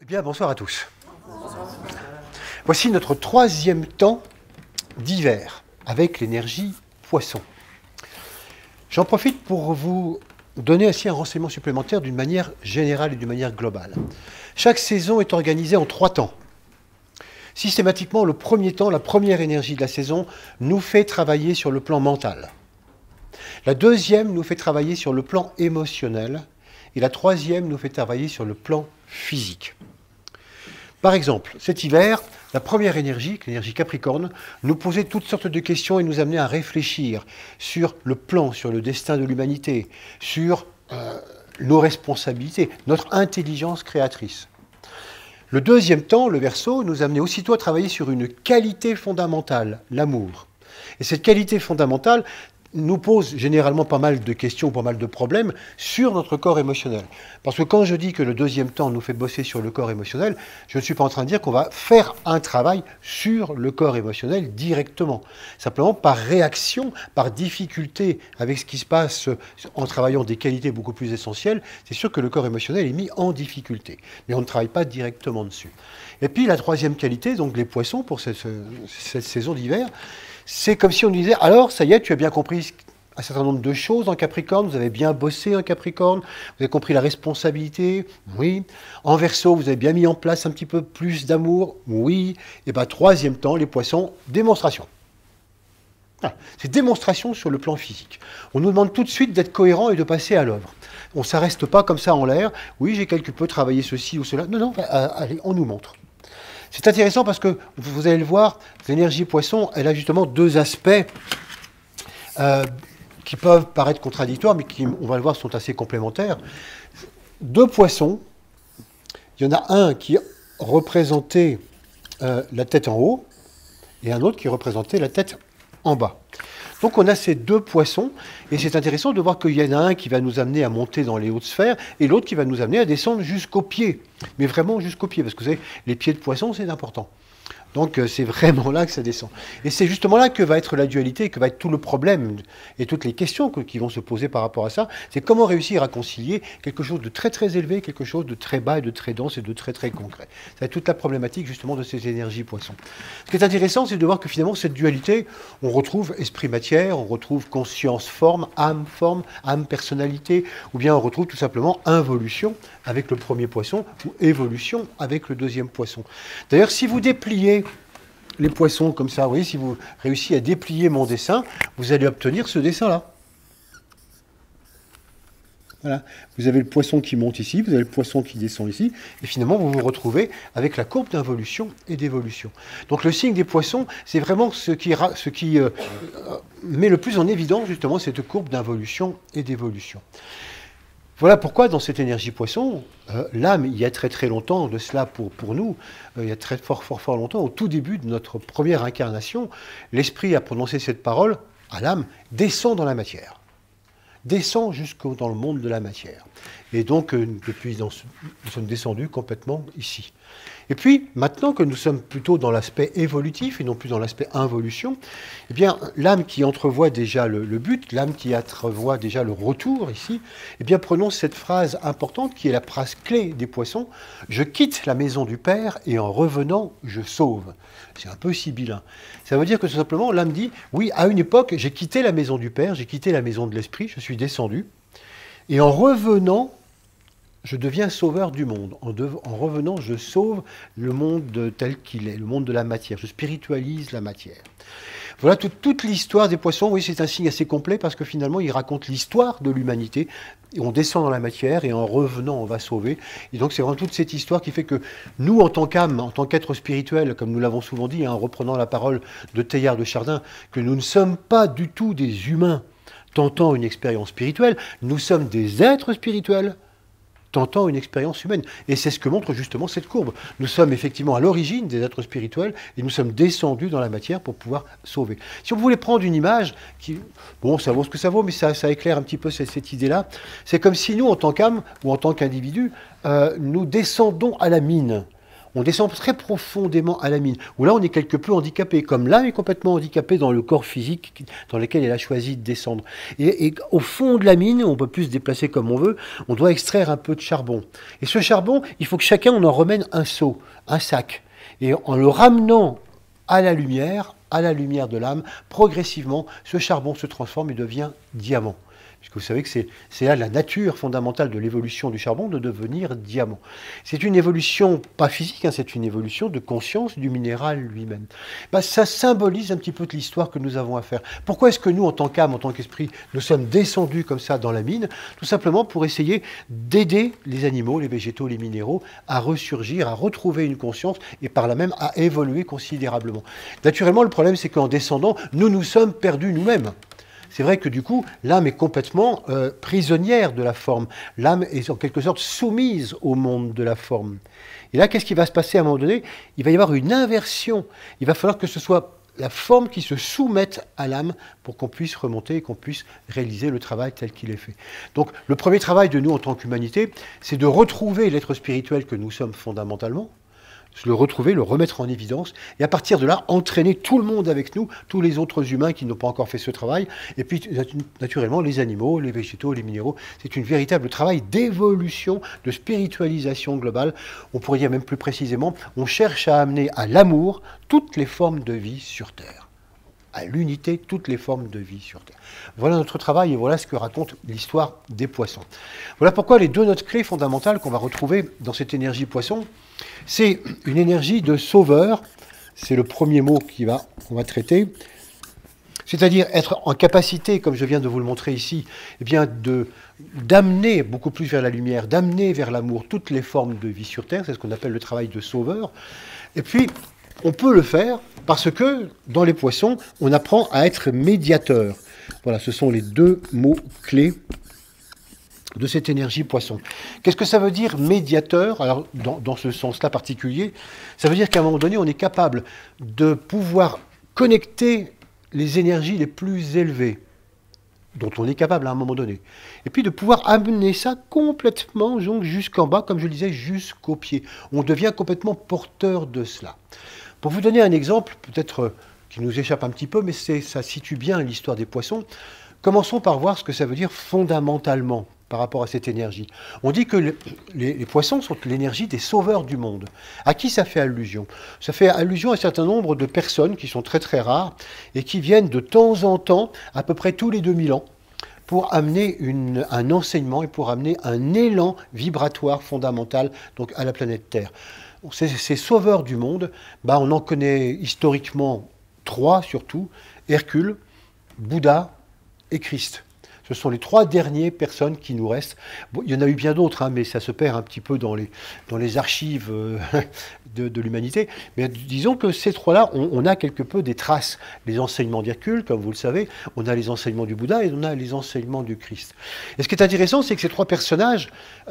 Bien, bonsoir à tous. Voici notre troisième temps d'hiver avec l'énergie poisson. J'en profite pour vous donner ainsi un renseignement supplémentaire d'une manière générale et d'une manière globale. Chaque saison est organisée en 3 temps. Systématiquement, le premier temps, la première énergie de la saison, nous fait travailler sur le plan mental. La deuxième nous fait travailler sur le plan émotionnel. Et la troisième nous fait travailler sur le plan physique. Par exemple, cet hiver, la première énergie, l'énergie Capricorne, nous posait toutes sortes de questions et nous amenait à réfléchir sur le plan, sur le destin de l'humanité, sur nos responsabilités, notre intelligence créatrice. Le deuxième temps, le Verseau, nous amenait aussitôt à travailler sur une qualité fondamentale, l'amour. Et cette qualité fondamentale nous pose généralement pas mal de questions, pas mal de problèmes sur notre corps émotionnel. Parce que quand je dis que le deuxième temps nous fait bosser sur le corps émotionnel, je ne suis pas en train de dire qu'on va faire un travail sur le corps émotionnel directement. Simplement par réaction, par difficulté avec ce qui se passe en travaillant des qualités beaucoup plus essentielles, c'est sûr que le corps émotionnel est mis en difficulté. Mais on ne travaille pas directement dessus. Et puis la troisième qualité, donc les poissons pour cette saison d'hiver, c'est comme si on disait, alors ça y est, tu as bien compris un certain nombre de choses en Capricorne, vous avez bien bossé en Capricorne, vous avez compris la responsabilité, oui. En Verseau, vous avez bien mis en place un petit peu plus d'amour, oui. Et bien, troisième temps, les poissons, démonstration. Ah, c'est démonstration sur le plan physique. On nous demande tout de suite d'être cohérent et de passer à l'œuvre. On ne s'arrête pas comme ça en l'air, oui, j'ai quelque peu travaillé ceci ou cela. Non, non, allez, on nous montre. C'est intéressant parce que, vous allez le voir, l'énergie poisson, elle a justement deux aspects qui peuvent paraître contradictoires, mais qui, on va le voir, sont assez complémentaires. Deux poissons, il y en a un qui représentait la tête en haut, et un autre qui représentait la tête en bas. Donc on a ces deux poissons, et c'est intéressant de voir qu'il y en a un qui va nous amener à monter dans les hautes sphères, et l'autre qui va nous amener à descendre jusqu'aux pieds. Mais vraiment jusqu'aux pieds, parce que vous savez, les pieds de poisson, c'est important. Donc c'est vraiment là que ça descend. Et c'est justement là que va être la dualité, que va être tout le problème, et toutes les questions qui vont se poser par rapport à ça. C'est comment réussir à concilier quelque chose de très très élevé, quelque chose de très bas, et de très dense, et de très très concret. C'est toute la problématique justement de ces énergies poissons. Ce qui est intéressant, c'est de voir que finalement, cette dualité, on retrouve esprit-matière, on retrouve conscience-forme, âme-personnalité, ou bien on retrouve tout simplement involution avec le premier poisson, ou évolution avec le deuxième poisson. D'ailleurs, si vous dépliez les poissons comme ça, vous voyez, si vous réussissez à déplier mon dessin, vous allez obtenir ce dessin-là. Voilà. Vous avez le poisson qui monte ici, vous avez le poisson qui descend ici, et finalement vous vous retrouvez avec la courbe d'involution et d'évolution. Donc le signe des poissons, c'est vraiment ce qui met le plus en évidence justement cette courbe d'involution et d'évolution. Voilà pourquoi dans cette énergie poisson, l'âme, il y a très très longtemps de cela pour nous, il y a très fort longtemps, au tout début de notre première incarnation, l'esprit a prononcé cette parole à l'âme, descend dans la matière. Descend dans le monde de la matière. Et donc, depuis, nous sommes descendus complètement ici. Et puis, maintenant que nous sommes plutôt dans l'aspect évolutif et non plus dans l'aspect involution, eh bien, l'âme qui entrevoit déjà le but, l'âme qui entrevoit déjà le retour ici, eh bien, prenons cette phrase importante qui est la phrase clé des poissons. « Je quitte la maison du Père et en revenant, je sauve ». C'est un peu sibyllin. Ça veut dire que tout simplement, l'âme dit « Oui, à une époque, j'ai quitté la maison du Père, j'ai quitté la maison de l'Esprit, je suis descendu, et en revenant, je deviens sauveur du monde. En revenant, je sauve le monde tel qu'il est, le monde de la matière. Je spiritualise la matière. » Voilà toute l'histoire des poissons. Oui, c'est un signe assez complet parce que finalement, il raconte l'histoire de l'humanité. On descend dans la matière et en revenant, on va sauver. Et donc, c'est vraiment toute cette histoire qui fait que nous, en tant qu'âme, en tant qu'être spirituel, comme nous l'avons souvent dit, en reprenant la parole de Teilhard de Chardin, que nous ne sommes pas du tout des humains tentant une expérience spirituelle, nous sommes des êtres spirituels tentant une expérience humaine. Et c'est ce que montre justement cette courbe. Nous sommes effectivement à l'origine des êtres spirituels et nous sommes descendus dans la matière pour pouvoir sauver. Si on voulait prendre une image, bon, ça vaut ce que ça vaut, mais ça éclaire un petit peu cette idée-là, c'est comme si nous, en tant qu'âme ou en tant qu'individu, nous descendons à la mine. on descend très profondément à la mine, où là on est quelque peu handicapé, comme l'âme est complètement handicapée dans le corps physique dans lequel elle a choisi de descendre. Et au fond de la mine, on ne peut plus se déplacer comme on veut, on doit extraire un peu de charbon. Et ce charbon, il faut que chacun on en remène un seau, un sac. Et en le ramenant à la lumière de l'âme, progressivement, ce charbon se transforme et devient diamant. Puisque vous savez que c'est là la nature fondamentale de l'évolution du charbon, de devenir diamant. C'est une évolution, pas physique, hein, c'est une évolution de conscience du minéral lui-même. Ben, ça symbolise un petit peu de l'histoire que nous avons à faire. Pourquoi est-ce que nous, en tant qu'âme, en tant qu'esprit, nous sommes descendus comme ça dans la mine? Tout simplement pour essayer d'aider les animaux, les végétaux, les minéraux à ressurgir, à retrouver une conscience et par là même à évoluer considérablement. Naturellement, le problème, c'est qu'en descendant, nous nous sommes perdus nous-mêmes. C'est vrai que du coup, l'âme est complètement prisonnière de la forme. L'âme est en quelque sorte soumise au monde de la forme. Et là, qu'est-ce qui va se passer à un moment donné? Il va y avoir une inversion. Il va falloir que ce soit la forme qui se soumette à l'âme pour qu'on puisse remonter et qu'on puisse réaliser le travail tel qu'il est fait. Donc, le premier travail de nous en tant qu'humanité, c'est de retrouver l'être spirituel que nous sommes fondamentalement, le retrouver, le remettre en évidence, et à partir de là, entraîner tout le monde avec nous, tous les autres humains qui n'ont pas encore fait ce travail, et puis naturellement les animaux, les végétaux, les minéraux. C'est une véritable travail d'évolution, de spiritualisation globale. On pourrait dire même plus précisément, on cherche à amener à l'amour toutes les formes de vie sur Terre. À l'unité, toutes les formes de vie sur Terre. Voilà notre travail et voilà ce que raconte l'histoire des poissons. Voilà pourquoi les deux notes clés fondamentales qu'on va retrouver dans cette énergie poisson, c'est une énergie de sauveur, c'est le premier mot qu'on va traiter, c'est-à-dire être en capacité, comme je viens de vous le montrer ici, eh bien d'amener beaucoup plus vers la lumière, d'amener vers l'amour toutes les formes de vie sur Terre, c'est ce qu'on appelle le travail de sauveur. Et puis, on peut le faire parce que, dans les poissons, on apprend à être médiateur. Voilà, ce sont les deux mots clés de cette énergie poisson. Qu'est-ce que ça veut dire médiateur? Alors, dans ce sens-là particulier, ça veut dire qu'à un moment donné, on est capable de pouvoir connecter les énergies les plus élevées, dont on est capable à un moment donné, et puis de pouvoir amener ça complètement jusqu'en bas, comme je le disais, jusqu'au pied. On devient complètement porteur de cela. Pour vous donner un exemple, peut-être qui nous échappe un petit peu, mais ça situe bien l'histoire des poissons, commençons par voir ce que ça veut dire fondamentalement par rapport à cette énergie. On dit que les poissons sont l'énergie des sauveurs du monde. À qui ça fait allusion? Ça fait allusion à un certain nombre de personnes qui sont très très rares et qui viennent de temps en temps, à peu près tous les 2000 ans, pour amener un enseignement et pour amener un élan vibratoire fondamental donc, à la planète Terre. Ces sauveurs du monde, on en connaît historiquement 3 surtout, Hercule, Bouddha et Christ. Ce sont les 3 dernières personnes qui nous restent. Bon, il y en a eu bien d'autres, mais ça se perd un petit peu dans les archives de l'humanité. Mais disons que ces 3-là, on a quelque peu des traces. Les enseignements d'Hercule, comme vous le savez, on a les enseignements du Bouddha et on a les enseignements du Christ. Et ce qui est intéressant, c'est que ces 3 personnages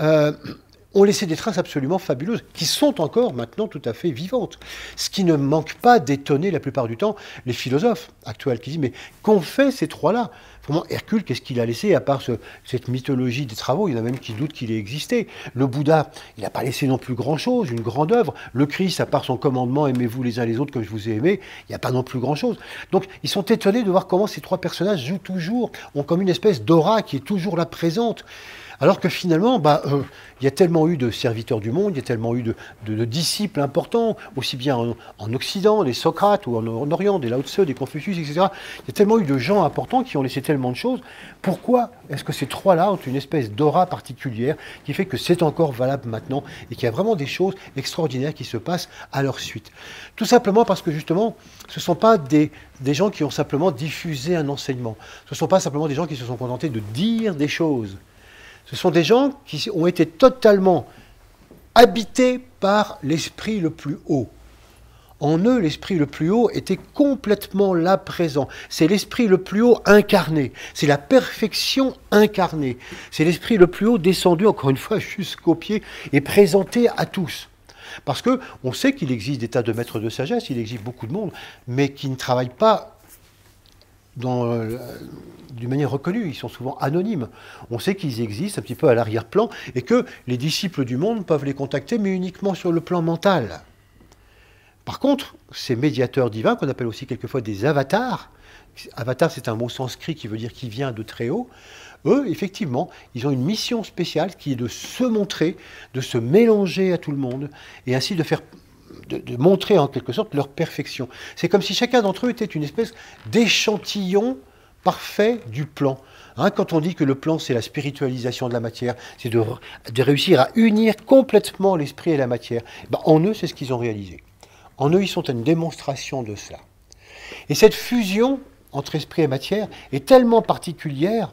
ont laissé des traces absolument fabuleuses, qui sont encore maintenant tout à fait vivantes. Ce qui ne manque pas d'étonner la plupart du temps les philosophes actuels qui disent « mais qu'ont fait ces 3-là » Vraiment, Hercule, qu'est-ce qu'il a laissé à part cette mythologie des travaux? Il y en a même qui doutent qu'il ait existé. Le Bouddha, il n'a pas laissé non plus grand-chose, une grande œuvre. Le Christ, à part son commandement « aimez-vous les uns les autres comme je vous ai aimé », il n'y a pas non plus grand-chose. Donc, ils sont étonnés de voir comment ces 3 personnages jouent toujours, ont comme une espèce d'aura qui est toujours là présente. Alors que finalement, il y a tellement eu de serviteurs du monde, il y a tellement eu de disciples importants, aussi bien en Occident, des Socrates, ou en Orient, des Lao Tse, des Confucius, etc. Il y a tellement eu de gens importants qui ont laissé tellement de choses. Pourquoi est-ce que ces 3-là ont une espèce d'aura particulière qui fait que c'est encore valable maintenant et qu'il y a vraiment des choses extraordinaires qui se passent à leur suite? Tout simplement parce que justement, ce ne sont pas des gens qui ont simplement diffusé un enseignement. Ce ne sont pas simplement des gens qui se sont contentés de dire des choses. Ce sont des gens qui ont été totalement habités par l'esprit le plus haut. En eux, l'esprit le plus haut était complètement là présent. C'est l'esprit le plus haut incarné. C'est la perfection incarnée. C'est l'esprit le plus haut descendu, encore une fois, jusqu'aux pieds et présenté à tous. Parce qu'on sait qu'il existe des tas de maîtres de sagesse, il existe beaucoup de monde, mais qui ne travaillent pas d'une manière reconnue, ils sont souvent anonymes. On sait qu'ils existent un petit peu à l'arrière-plan et que les disciples du monde peuvent les contacter, mais uniquement sur le plan mental. Par contre, ces médiateurs divins, qu'on appelle aussi quelquefois des avatars, avatar c'est un mot sanskrit qui veut dire qui vient de très haut, eux, effectivement, ils ont une mission spéciale qui est de se montrer, de se mélanger à tout le monde, et ainsi de montrer en quelque sorte leur perfection. C'est comme si chacun d'entre eux était une espèce d'échantillon parfait du plan. Hein, quand on dit que le plan, c'est la spiritualisation de la matière, c'est de réussir à unir complètement l'esprit et la matière, ben, en eux, c'est ce qu'ils ont réalisé. En eux, ils sont une démonstration de cela. Et cette fusion entre esprit et matière est tellement particulière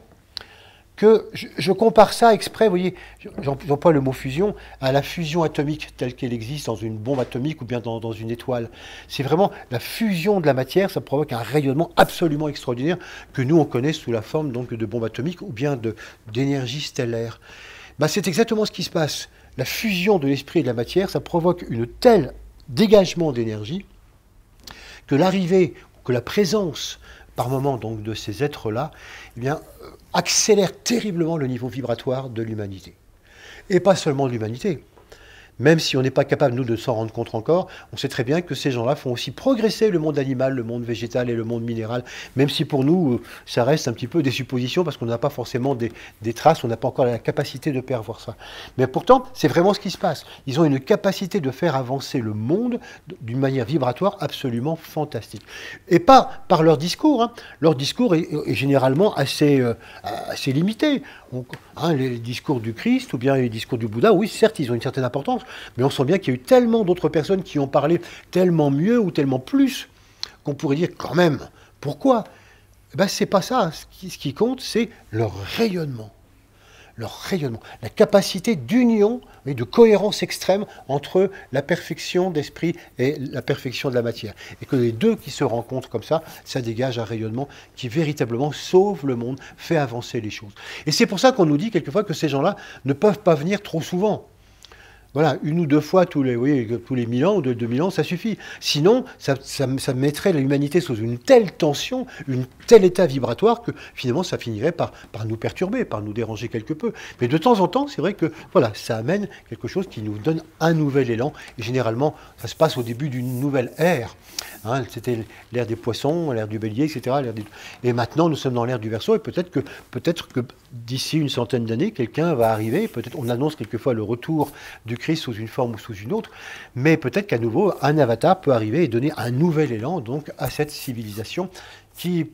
que je compare ça exprès, vous voyez, j'emploie le mot fusion, à la fusion atomique telle qu'elle existe dans une bombe atomique ou bien dans une étoile. C'est vraiment la fusion de la matière, ça provoque un rayonnement absolument extraordinaire que nous on connaît sous la forme donc de bombes atomiques ou bien d'énergie stellaire. Ben, c'est exactement ce qui se passe. La fusion de l'esprit et de la matière, ça provoque une telle dégagement d'énergie que l'arrivée, que la présence par moment donc de ces êtres-là, eh bien, accélère terriblement le niveau vibratoire de l'humanité. Et pas seulement de l'humanité. Même si on n'est pas capable, nous, de s'en rendre compte encore, on sait très bien que ces gens-là font aussi progresser le monde animal, le monde végétal et le monde minéral, même si pour nous, ça reste un petit peu des suppositions, parce qu'on n'a pas forcément des traces, on n'a pas encore la capacité de percevoir ça. Mais pourtant, c'est vraiment ce qui se passe. Ils ont une capacité de faire avancer le monde d'une manière vibratoire absolument fantastique. Et pas par leur discours. Hein. Leur discours est généralement assez limité. Les discours du Christ ou bien les discours du Bouddha, oui, certes, ils ont une certaine importance, mais on sent bien qu'il y a eu tellement d'autres personnes qui ont parlé tellement mieux ou tellement plus qu'on pourrait dire quand même, pourquoi? Ben, c'est pas ça. Ce qui compte, c'est leur rayonnement. Leur rayonnement, la capacité d'union et de cohérence extrême entre la perfection d'esprit et la perfection de la matière. Et que les deux qui se rencontrent comme ça dégage un rayonnement qui véritablement sauve le monde, fait avancer les choses. Et c'est pour ça qu'on nous dit quelquefois que ces gens-là ne peuvent pas venir trop souvent. Voilà, une ou deux fois tous les 1000 ans ou 2000 ans, ça suffit. Sinon, ça mettrait l'humanité sous une telle tension, un tel état vibratoire que finalement ça finirait par nous perturber, par nous déranger quelque peu. Mais de temps en temps, c'est vrai que voilà, ça amène quelque chose qui nous donne un nouvel élan. Et généralement, ça se passe au début d'une nouvelle ère. Hein, c'était l'ère des poissons, l'ère du bélier, etc. Et maintenant, nous sommes dans l'ère du Verseau. Et peut-être que d'ici une centaine d'années, quelqu'un va arriver. Peut-être, on annonce quelquefois le retour du Christ sous une forme ou sous une autre, mais peut-être qu'à nouveau, un avatar peut arriver et donner un nouvel élan donc à cette civilisation qui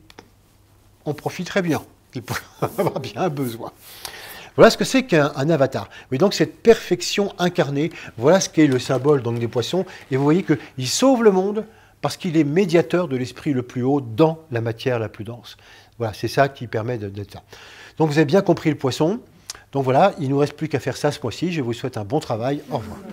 en profiterait bien, qui pourrait avoir bien besoin. Voilà ce que c'est qu'un avatar. Mais donc cette perfection incarnée, voilà ce qu'est le symbole donc, des poissons, et vous voyez qu'il sauve le monde parce qu'il est médiateur de l'esprit le plus haut dans la matière la plus dense. Voilà, c'est ça qui permet d'être ça. Donc vous avez bien compris le poisson. Donc voilà, il ne nous reste plus qu'à faire ça ce mois-ci. Je vous souhaite un bon travail. Au revoir.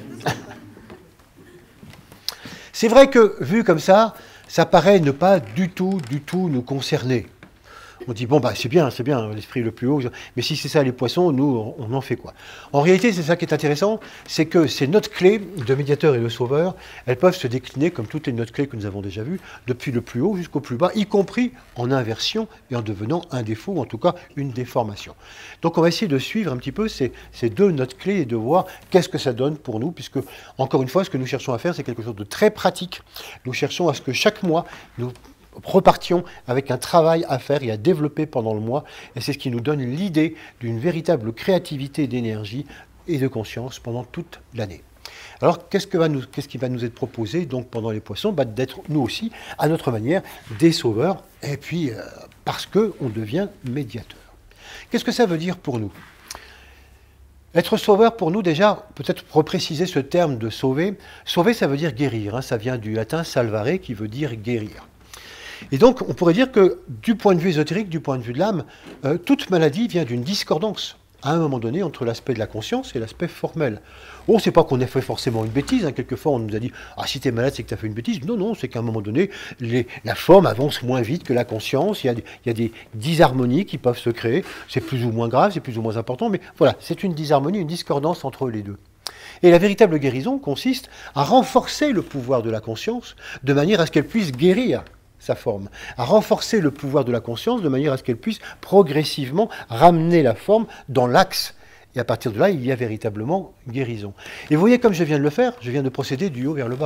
C'est vrai que, vu comme ça paraît ne pas du tout nous concerner. On dit, bon, bah, c'est bien, l'esprit le plus haut. Mais si c'est ça les poissons, nous, on en fait quoi? En réalité, c'est ça qui est intéressant, c'est que ces notes clés de médiateur et de sauveur, elles peuvent se décliner, comme toutes les notes clés que nous avons déjà vues, depuis le plus haut jusqu'au plus bas, y compris en inversion et en devenant un défaut, ou en tout cas une déformation. Donc on va essayer de suivre un petit peu ces deux notes clés et de voir qu'est-ce que ça donne pour nous, puisque, encore une fois, ce que nous cherchons à faire, c'est quelque chose de très pratique. Nous cherchons à ce que chaque mois, nous repartions avec un travail à faire et à développer pendant le mois, et c'est ce qui nous donne l'idée d'une véritable créativité d'énergie et de conscience pendant toute l'année. Alors, qu'est-ce qui va nous être proposé donc pendant les poissons? D'être nous aussi, à notre manière, des sauveurs, et puis parce qu'on devient médiateur. Qu'est-ce que ça veut dire pour nous? Être sauveur, pour nous, déjà, peut-être repréciser ce terme de sauver. Sauver, ça veut dire guérir, hein, ça vient du latin salvare, qui veut dire guérir. Et donc, on pourrait dire que, du point de vue ésotérique, du point de vue de l'âme, toute maladie vient d'une discordance, à un moment donné, entre l'aspect de la conscience et l'aspect formel. Oh, c'est pas qu'on ait fait forcément une bêtise, hein. Quelquefois on nous a dit « Ah, si t'es malade, c'est que t'as fait une bêtise ». Non, non, c'est qu'à un moment donné, la forme avance moins vite que la conscience, il y a des disharmonies qui peuvent se créer, c'est plus ou moins grave, c'est plus ou moins important, mais voilà, c'est une disharmonie, une discordance entre les deux. Et la véritable guérison consiste à renforcer le pouvoir de la conscience de manière à ce qu'elle puisse guérir sa forme, à renforcer le pouvoir de la conscience de manière à ce qu'elle puisse progressivement ramener la forme dans l'axe. Et à partir de là, il y a véritablement guérison. Et vous voyez, comme je viens de le faire, je viens de procéder du haut vers le bas.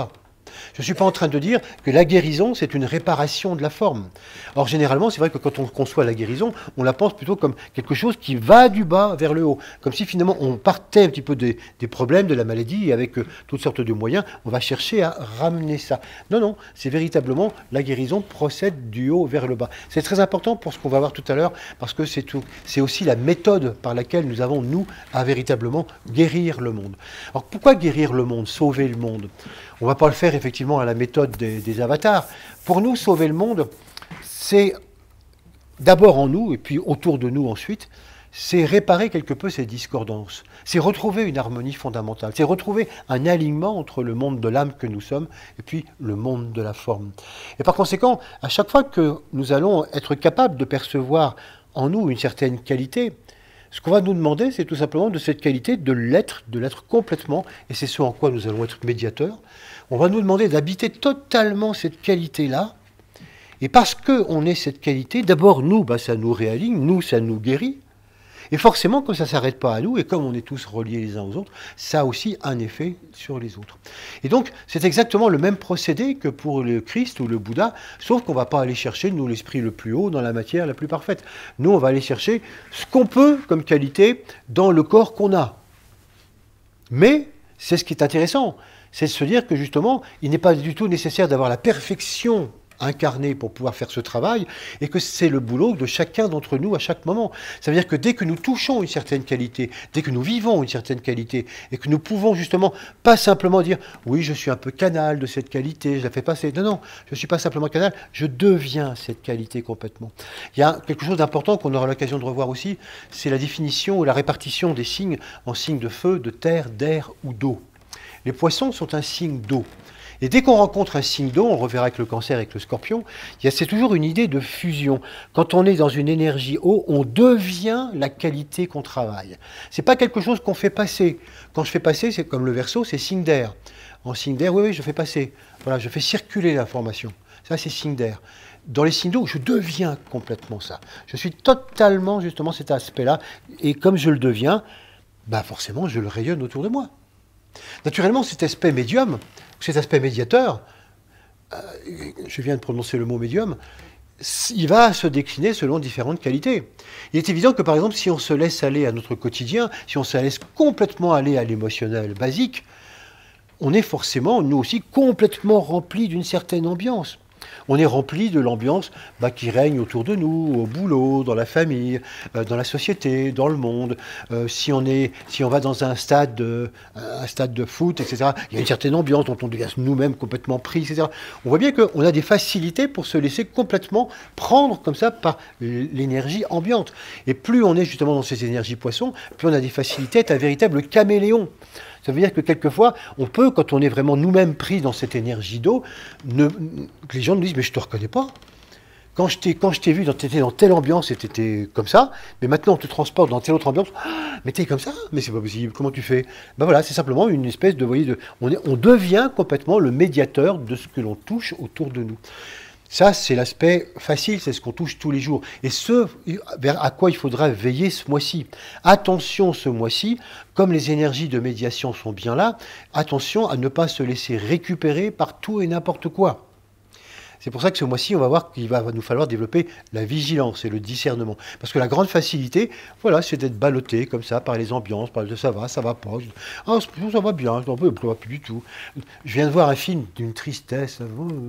Je ne suis pas en train de dire que la guérison, c'est une réparation de la forme. Or, généralement, c'est vrai que quand on conçoit la guérison, on la pense plutôt comme quelque chose qui va du bas vers le haut. Comme si finalement, on partait un petit peu des problèmes de la maladie et avec toutes sortes de moyens, on va chercher à ramener ça. Non, non, c'est véritablement la guérison procède du haut vers le bas. C'est très important pour ce qu'on va voir tout à l'heure, parce que c'est aussi la méthode par laquelle nous avons, nous, à véritablement guérir le monde. Alors, pourquoi guérir le monde, sauver le monde? On ne va pas le faire effectivement à la méthode des avatars. Pour nous, sauver le monde, c'est d'abord en nous, et puis autour de nous ensuite, c'est réparer quelque peu ces discordances. C'est retrouver une harmonie fondamentale. C'est retrouver un alignement entre le monde de l'âme que nous sommes et puis le monde de la forme. Et par conséquent, à chaque fois que nous allons être capables de percevoir en nous une certaine qualité, ce qu'on va nous demander, c'est tout simplement de cette qualité de l'être complètement, et c'est ce en quoi nous allons être médiateurs. On va nous demander d'habiter totalement cette qualité-là, et parce qu'on ait cette qualité, d'abord nous, ça nous réaligne, nous, ça nous guérit, et forcément, comme ça ne s'arrête pas à nous, et comme on est tous reliés les uns aux autres, ça a aussi un effet sur les autres. Et donc, c'est exactement le même procédé que pour le Christ ou le Bouddha, sauf qu'on ne va pas aller chercher, nous, l'esprit le plus haut, dans la matière la plus parfaite. Nous, on va aller chercher ce qu'on peut comme qualité dans le corps qu'on a. Mais, c'est ce qui est intéressant, c'est de se dire que justement, il n'est pas du tout nécessaire d'avoir la perfection incarné pour pouvoir faire ce travail, et que c'est le boulot de chacun d'entre nous à chaque moment. Ça veut dire que dès que nous touchons une certaine qualité, dès que nous vivons une certaine qualité, et que nous pouvons justement pas simplement dire « oui, je suis un peu canal de cette qualité, je la fais passer ». Non, non, je ne suis pas simplement canal, je deviens cette qualité complètement. Il y a quelque chose d'important qu'on aura l'occasion de revoir aussi, c'est la définition ou la répartition des signes en signes de feu, de terre, d'air ou d'eau. Les poissons sont un signe d'eau. Et dès qu'on rencontre un signe d'eau, on reverra avec le Cancer, avec le Scorpion, c'est toujours une idée de fusion. Quand on est dans une énergie eau, on devient la qualité qu'on travaille. C'est pas quelque chose qu'on fait passer. Quand je fais passer, c'est comme le Verseau, c'est signe d'air. En signe d'air, oui, je fais passer. Voilà, je fais circuler l'information. Ça, c'est signe d'air. Dans les signes d'eau, je deviens complètement ça. Je suis totalement, justement, cet aspect-là. Et comme je le deviens, forcément, je le rayonne autour de moi. Naturellement, cet aspect médium, cet aspect médiateur, je viens de prononcer le mot médium, il va se décliner selon différentes qualités. Il est évident que, par exemple, si on se laisse aller à notre quotidien, si on se laisse complètement aller à l'émotionnel basique, on est forcément, nous aussi, complètement rempli d'une certaine ambiance. On est rempli de l'ambiance qui règne autour de nous, au boulot, dans la famille, dans la société, dans le monde. Si on va dans un stade de foot, etc., il y a une certaine ambiance dont on devient nous-mêmes complètement pris, etc. On voit bien qu'on a des facilités pour se laisser complètement prendre comme ça par l'énergie ambiante. Et plus on est justement dans ces énergies poissons, plus on a des facilités à être un véritable caméléon. Ça veut dire que quelquefois, on peut, quand on est vraiment nous-mêmes pris dans cette énergie d'eau, les gens nous disent « mais je ne te reconnais pas. Quand je t'ai vu, tu étais dans telle ambiance et tu étais comme ça, mais maintenant on te transporte dans telle autre ambiance, mais tu es comme ça, mais c'est pas possible, comment tu fais ?» Voilà, c'est simplement une espèce de... on devient complètement le médiateur de ce que l'on touche autour de nous. Ça, c'est l'aspect facile, c'est ce qu'on touche tous les jours. Et ce vers à quoi il faudra veiller ce mois-ci. Attention ce mois-ci, comme les énergies de médiation sont bien là, attention à ne pas se laisser récupérer par tout et n'importe quoi. C'est pour ça que ce mois-ci, on va voir qu'il va nous falloir développer la vigilance et le discernement. Parce que la grande facilité, voilà, c'est d'être ballotté comme ça par les ambiances, par ça va pas. Ah, ça va bien, ça va plus du tout. Je viens de voir un film d'une tristesse.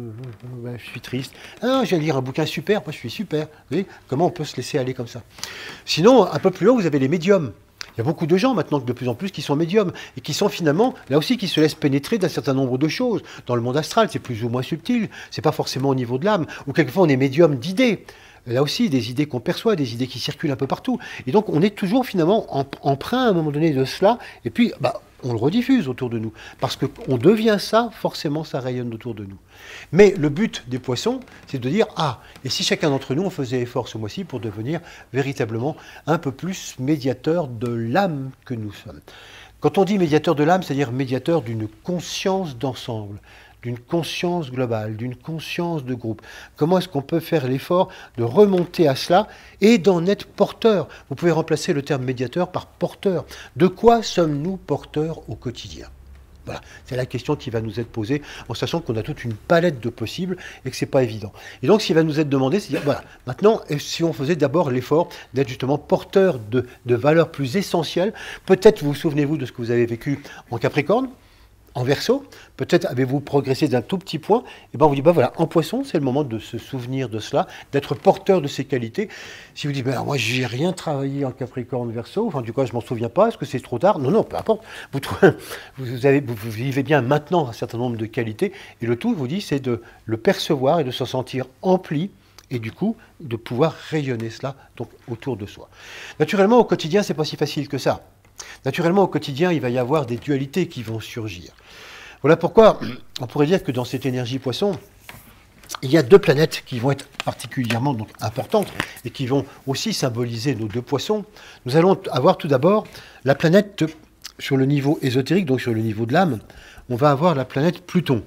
Je suis triste. Ah, je viens de lire un bouquin super, moi je suis super. Vous voyez, comment on peut se laisser aller comme ça? Sinon, un peu plus haut, vous avez les médiums. Il y a beaucoup de gens maintenant, de plus en plus, qui sont médiums et qui sont finalement, là aussi, qui se laissent pénétrer d'un certain nombre de choses. Dans le monde astral, c'est plus ou moins subtil, c'est pas forcément au niveau de l'âme, ou quelquefois on est médium d'idées. Là aussi, des idées qu'on perçoit, des idées qui circulent un peu partout. Et donc, on est toujours finalement emprunt à un moment donné de cela, et puis on le rediffuse autour de nous. Parce qu'on devient ça, forcément, ça rayonne autour de nous. Mais le but des poissons, c'est de dire, et si chacun d'entre nous, on faisait effort ce mois-ci pour devenir véritablement un peu plus médiateur de l'âme que nous sommes. Quand on dit médiateur de l'âme, c'est-à-dire médiateur d'une conscience d'ensemble, d'une conscience globale, d'une conscience de groupe. Comment est-ce qu'on peut faire l'effort de remonter à cela et d'en être porteur? Vous pouvez remplacer le terme médiateur par porteur. De quoi sommes-nous porteurs au quotidien? Voilà, c'est la question qui va nous être posée, en sachant qu'on a toute une palette de possibles et que c'est pas évident. Et donc, ce qui va nous être demandé, c'est de dire, voilà, maintenant, si on faisait d'abord l'effort d'être justement porteur de valeurs plus essentielles, peut-être vous souvenez-vous de ce que vous avez vécu en Capricorne, en Verseau, peut-être avez-vous progressé d'un tout petit point, et bien on vous dit, ben voilà, en Poisson, c'est le moment de se souvenir de cela, d'être porteur de ces qualités. Si vous dites, ben alors moi, j'ai rien travaillé en Capricorne, Verseau, enfin du coup, je m'en souviens pas, est-ce que c'est trop tard? Non, non, peu importe. Vous vivez bien maintenant un certain nombre de qualités, et le tout, je vous dis, c'est de le percevoir et de se sentir empli, et du coup, de pouvoir rayonner cela donc, autour de soi. Naturellement, au quotidien, c'est pas si facile que ça. Naturellement, au quotidien, il va y avoir des dualités qui vont surgir. Voilà pourquoi on pourrait dire que dans cette énergie Poisson, il y a deux planètes qui vont être particulièrement donc, importantes et qui vont aussi symboliser nos deux poissons. Nous allons avoir tout d'abord la planète sur le niveau ésotérique, donc sur le niveau de l'âme. On va avoir la planète Pluton.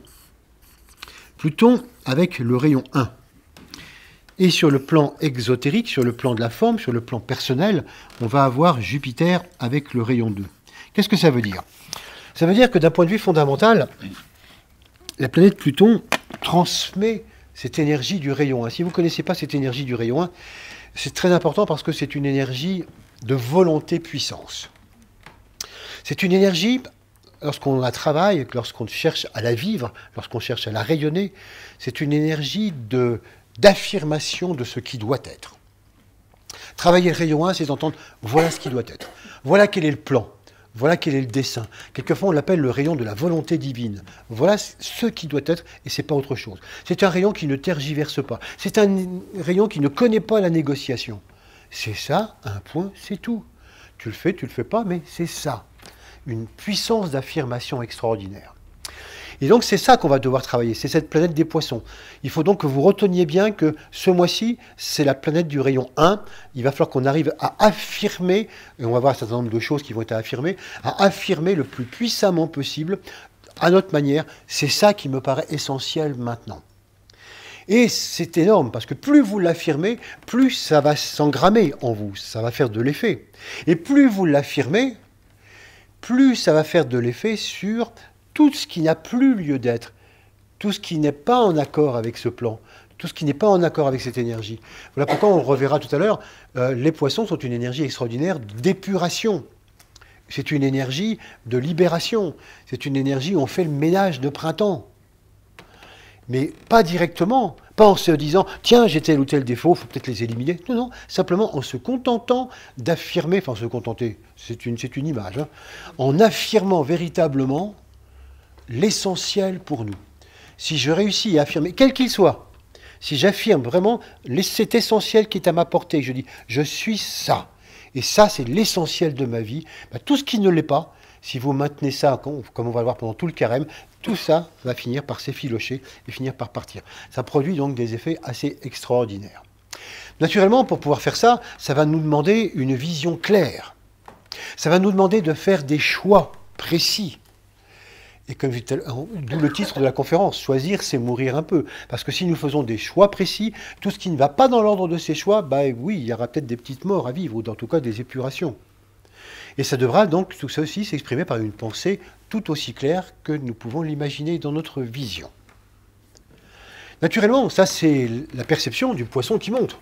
Pluton avec le rayon 1. Et sur le plan exotérique, sur le plan de la forme, sur le plan personnel, on va avoir Jupiter avec le rayon 2. Qu'est-ce que ça veut dire? Ça veut dire que d'un point de vue fondamental, la planète Pluton transmet cette énergie du rayon 1. Si vous ne connaissez pas cette énergie du rayon 1, c'est très important parce que c'est une énergie de volonté-puissance. C'est une énergie, lorsqu'on la travaille, lorsqu'on cherche à la vivre, lorsqu'on cherche à la rayonner, c'est une énergie d'affirmation de ce qui doit être. Travailler le rayon 1, c'est d'entendre voilà ce qui doit être. Voilà quel est le plan. Voilà quel est le dessein. Quelquefois, on l'appelle le rayon de la volonté divine. Voilà ce qui doit être, et c'est pas autre chose. C'est un rayon qui ne tergiverse pas. C'est un rayon qui ne connaît pas la négociation. C'est ça, un point, c'est tout. Tu le fais pas, mais c'est ça. Une puissance d'affirmation extraordinaire. Et donc, c'est ça qu'on va devoir travailler, c'est cette planète des poissons. Il faut donc que vous reteniez bien que ce mois-ci, c'est la planète du rayon 1. Il va falloir qu'on arrive à affirmer, et on va voir un certain nombre de choses qui vont être affirmées, à affirmer le plus puissamment possible, à notre manière. C'est ça qui me paraît essentiel maintenant. Et c'est énorme, parce que plus vous l'affirmez, plus ça va s'engrammer en vous, ça va faire de l'effet. Et plus vous l'affirmez, plus ça va faire de l'effet sur tout ce qui n'a plus lieu d'être, tout ce qui n'est pas en accord avec ce plan, tout ce qui n'est pas en accord avec cette énergie. Voilà pourquoi on reverra tout à l'heure, les poissons sont une énergie extraordinaire d'épuration. C'est une énergie de libération. C'est une énergie où on fait le ménage de printemps. Mais pas directement, pas en se disant « tiens, j'ai tel ou tel défaut, il faut peut-être les éliminer ». Non, non, simplement en se contentant d'affirmer, enfin se contenter, c'est une image, hein, en affirmant véritablement l'essentiel pour nous. Si je réussis à affirmer, quel qu'il soit, si j'affirme vraiment cet essentiel qui est à ma portée, je dis je suis ça, et ça c'est l'essentiel de ma vie, ben, tout ce qui ne l'est pas, si vous maintenez ça, comme on va le voir pendant tout le carême, tout ça va finir par s'effilocher et finir par partir. Ça produit donc des effets assez extraordinaires. Naturellement, pour pouvoir faire ça, ça va nous demander une vision claire. Ça va nous demander de faire des choix précis. Et comme d'où le titre de la conférence, choisir, c'est mourir un peu. Parce que si nous faisons des choix précis, tout ce qui ne va pas dans l'ordre de ces choix, bah oui, il y aura peut-être des petites morts à vivre, ou en tout cas des épurations. Et ça devra donc tout ça aussi s'exprimer par une pensée tout aussi claire que nous pouvons l'imaginer dans notre vision. Naturellement, ça c'est la perception du poisson qui monte.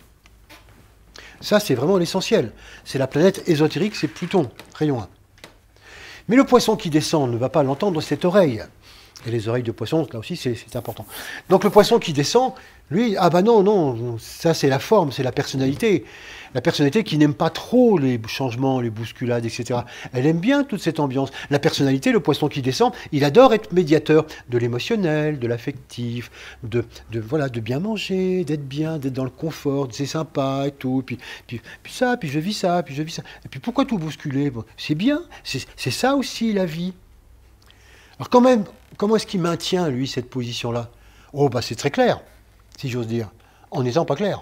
Ça c'est vraiment l'essentiel. C'est la planète ésotérique, c'est Pluton, rayon 1. Mais le poisson qui descend ne va pas l'entendre cette oreille. Et les oreilles de poisson, là aussi, c'est important. Donc le poisson qui descend, lui, ah bah non, non, ça c'est la forme, c'est la personnalité. La personnalité qui n'aime pas trop les changements, les bousculades, etc. Elle aime bien toute cette ambiance. La personnalité, le poisson qui descend, il adore être médiateur de l'émotionnel, de l'affectif, voilà, de bien manger, d'être bien, d'être dans le confort, c'est sympa et tout. Puis ça, puis je vis ça, puis je vis ça. Et puis pourquoi tout bousculer? Bon, c'est bien, c'est ça aussi la vie. Alors quand même, comment est-ce qu'il maintient, lui, cette position-là? Oh, bah c'est très clair, si j'ose dire, en n'étant pas clair.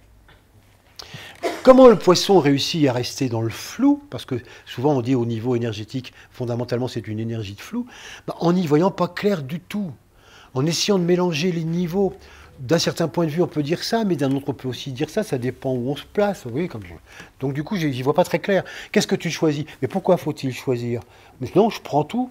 Comment le poisson réussit à rester dans le flou? Parce que souvent on dit au niveau énergétique, fondamentalement c'est une énergie de flou, bah, en n'y voyant pas clair du tout, en essayant de mélanger les niveaux. D'un certain point de vue on peut dire ça, mais d'un autre on peut aussi dire ça dépend où on se place. Vous voyez, donc du coup j'y vois pas très clair. Qu'est-ce que tu choisis? Mais pourquoi faut-il choisir? Mais non, je prends tout.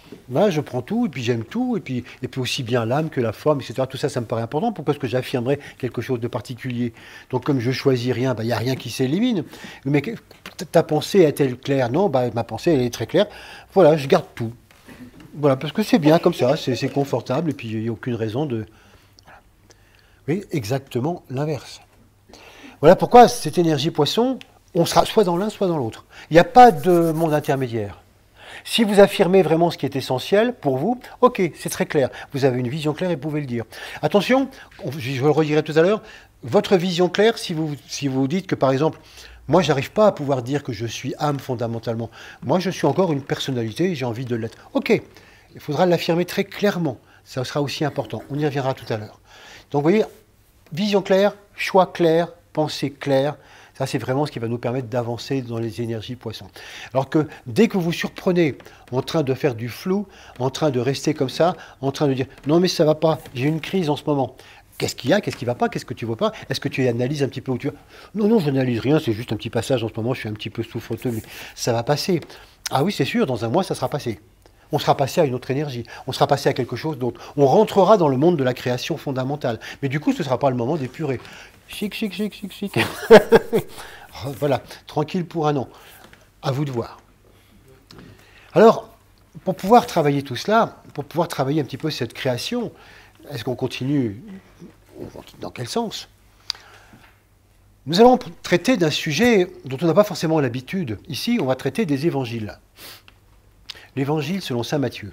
Voilà, je prends tout, et puis j'aime tout, et puis aussi bien l'âme que la forme, etc. Tout ça, ça me paraît important. Pourquoi est-ce que j'affirmerais quelque chose de particulier? Donc, comme je choisis rien, il n'y a rien qui s'élimine. Mais ta pensée est-elle claire? Non, ma pensée, elle est très claire. Voilà, je garde tout. Voilà, parce que c'est bien comme ça, c'est confortable, et puis il n'y a aucune raison de... Voilà. Oui, exactement l'inverse. Voilà pourquoi cette énergie poisson, on sera soit dans l'un, soit dans l'autre. Il n'y a pas de monde intermédiaire. Si vous affirmez vraiment ce qui est essentiel pour vous, ok, c'est très clair. Vous avez une vision claire et vous pouvez le dire. Attention, je le redirai tout à l'heure, votre vision claire, si vous dites que par exemple, moi je n'arrive pas à pouvoir dire que je suis âme fondamentalement, moi je suis encore une personnalité et j'ai envie de l'être. Ok, il faudra l'affirmer très clairement, ça sera aussi important, on y reviendra tout à l'heure. Donc vous voyez, vision claire, choix clair, pensée claire, ça, c'est vraiment ce qui va nous permettre d'avancer dans les énergies poissons. Alors que dès que vous vous surprenez en train de faire du flou, en train de rester comme ça, en train de dire « Non, mais ça ne va pas, j'ai une crise en ce moment ». Qu'est-ce qu'il y a? Qu'est-ce qui ne va pas? Qu'est-ce que tu ne vois pas? Est-ce que tu analyses un petit peu où tu vas? Non, non, je n'analyse rien, c'est juste un petit passage en ce moment, je suis un petit peu souffreteux, mais ça va passer. Ah oui, c'est sûr, dans un mois, ça sera passé. On sera passé à une autre énergie, on sera passé à quelque chose d'autre. On rentrera dans le monde de la création fondamentale. Mais du coup, ce ne sera pas le moment d'épurer. Chic, chic, chic, chic, chic. Voilà, tranquille pour un an. À vous de voir. Alors, pour pouvoir travailler tout cela, pour pouvoir travailler un petit peu cette création, est-ce qu'on continue? Dans quel sens? Nous allons traiter d'un sujet dont on n'a pas forcément l'habitude. Ici, on va traiter des évangiles. L'évangile selon saint Matthieu.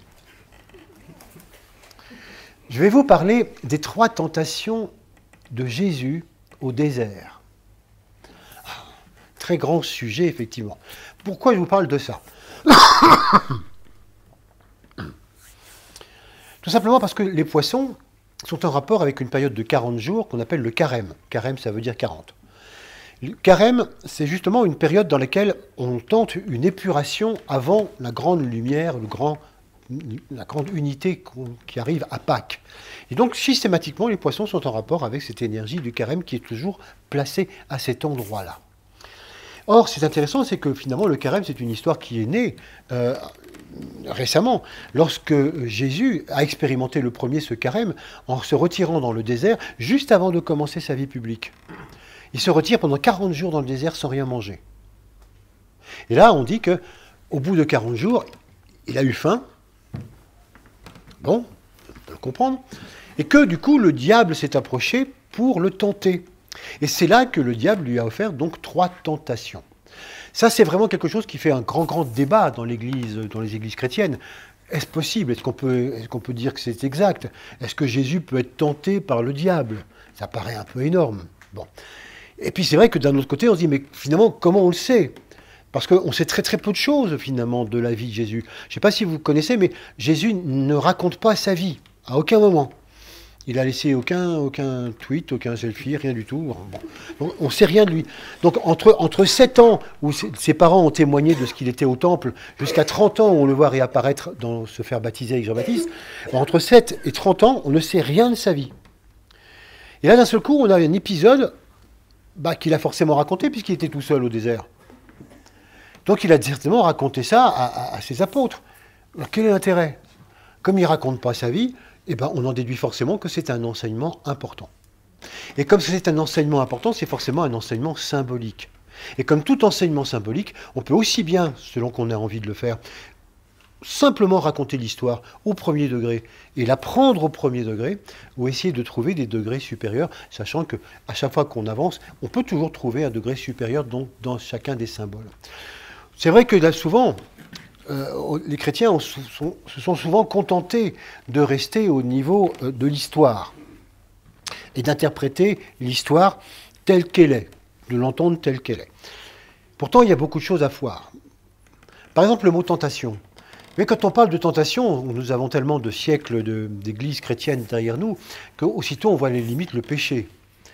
Je vais vous parler des 3 tentations de Jésus au désert. Très grand sujet, effectivement. Pourquoi je vous parle de ça? Tout simplement parce que les poissons sont en rapport avec une période de 40 jours qu'on appelle le carême. Carême, ça veut dire 40. Le carême, c'est justement une période dans laquelle on tente une épuration avant la grande lumière, la grande unité qui arrive à Pâques. Et donc, systématiquement, les poissons sont en rapport avec cette énergie du carême qui est toujours placée à cet endroit-là. Or, c'est intéressant, c'est que finalement, le carême, c'est une histoire qui est née récemment, lorsque Jésus a expérimenté le premier ce carême en se retirant dans le désert juste avant de commencer sa vie publique. Il se retire pendant 40 jours dans le désert sans rien manger. Et là, on dit que au bout de 40 jours, il a eu faim. Bon, on peut le comprendre. Et que du coup, le diable s'est approché pour le tenter. Et c'est là que le diable lui a offert donc 3 tentations. Ça, c'est vraiment quelque chose qui fait un grand débat dans les églises chrétiennes. Est-ce possible? Est-ce qu'on peut dire que c'est exact? Est-ce que Jésus peut être tenté par le diable? Ça paraît un peu énorme. Bon. Et puis c'est vrai que d'un autre côté, on se dit, mais finalement, comment on le sait? Parce qu'on sait très peu de choses, finalement, de la vie de Jésus. Je ne sais pas si vous connaissez, mais Jésus ne raconte pas sa vie, à aucun moment. Il a laissé aucun tweet, aucun selfie, rien du tout. Bon. On ne sait rien de lui. Donc entre 7 ans, où ses parents ont témoigné de ce qu'il était au temple, jusqu'à 30 ans, où on le voit réapparaître, se faire baptiser avec Jean-Baptiste, entre 7 et 30 ans, on ne sait rien de sa vie. Et là, d'un seul coup, on a un épisode qu'il a forcément raconté, puisqu'il était tout seul au désert. Donc il a certainement raconté ça à ses apôtres. Alors quel est l'intérêt? Comme il ne raconte pas sa vie, on en déduit forcément que c'est un enseignement important. Et comme c'est un enseignement important, c'est forcément un enseignement symbolique. Et comme tout enseignement symbolique, on peut aussi bien, selon qu'on a envie de le faire, simplement raconter l'histoire au premier degré et la prendre au premier degré, ou essayer de trouver des degrés supérieurs, sachant qu'à chaque fois qu'on avance, on peut toujours trouver un degré supérieur dans chacun des symboles. C'est vrai que là, souvent, les chrétiens se sont souvent contentés de rester au niveau de l'histoire et d'interpréter l'histoire telle qu'elle est, de l'entendre telle qu'elle est. Pourtant, il y a beaucoup de choses à voir. Par exemple, le mot tentation. Mais quand on parle de tentation, nous avons tellement de siècles d'églises chrétiennes derrière nous qu'aussitôt on voit les limites, le péché,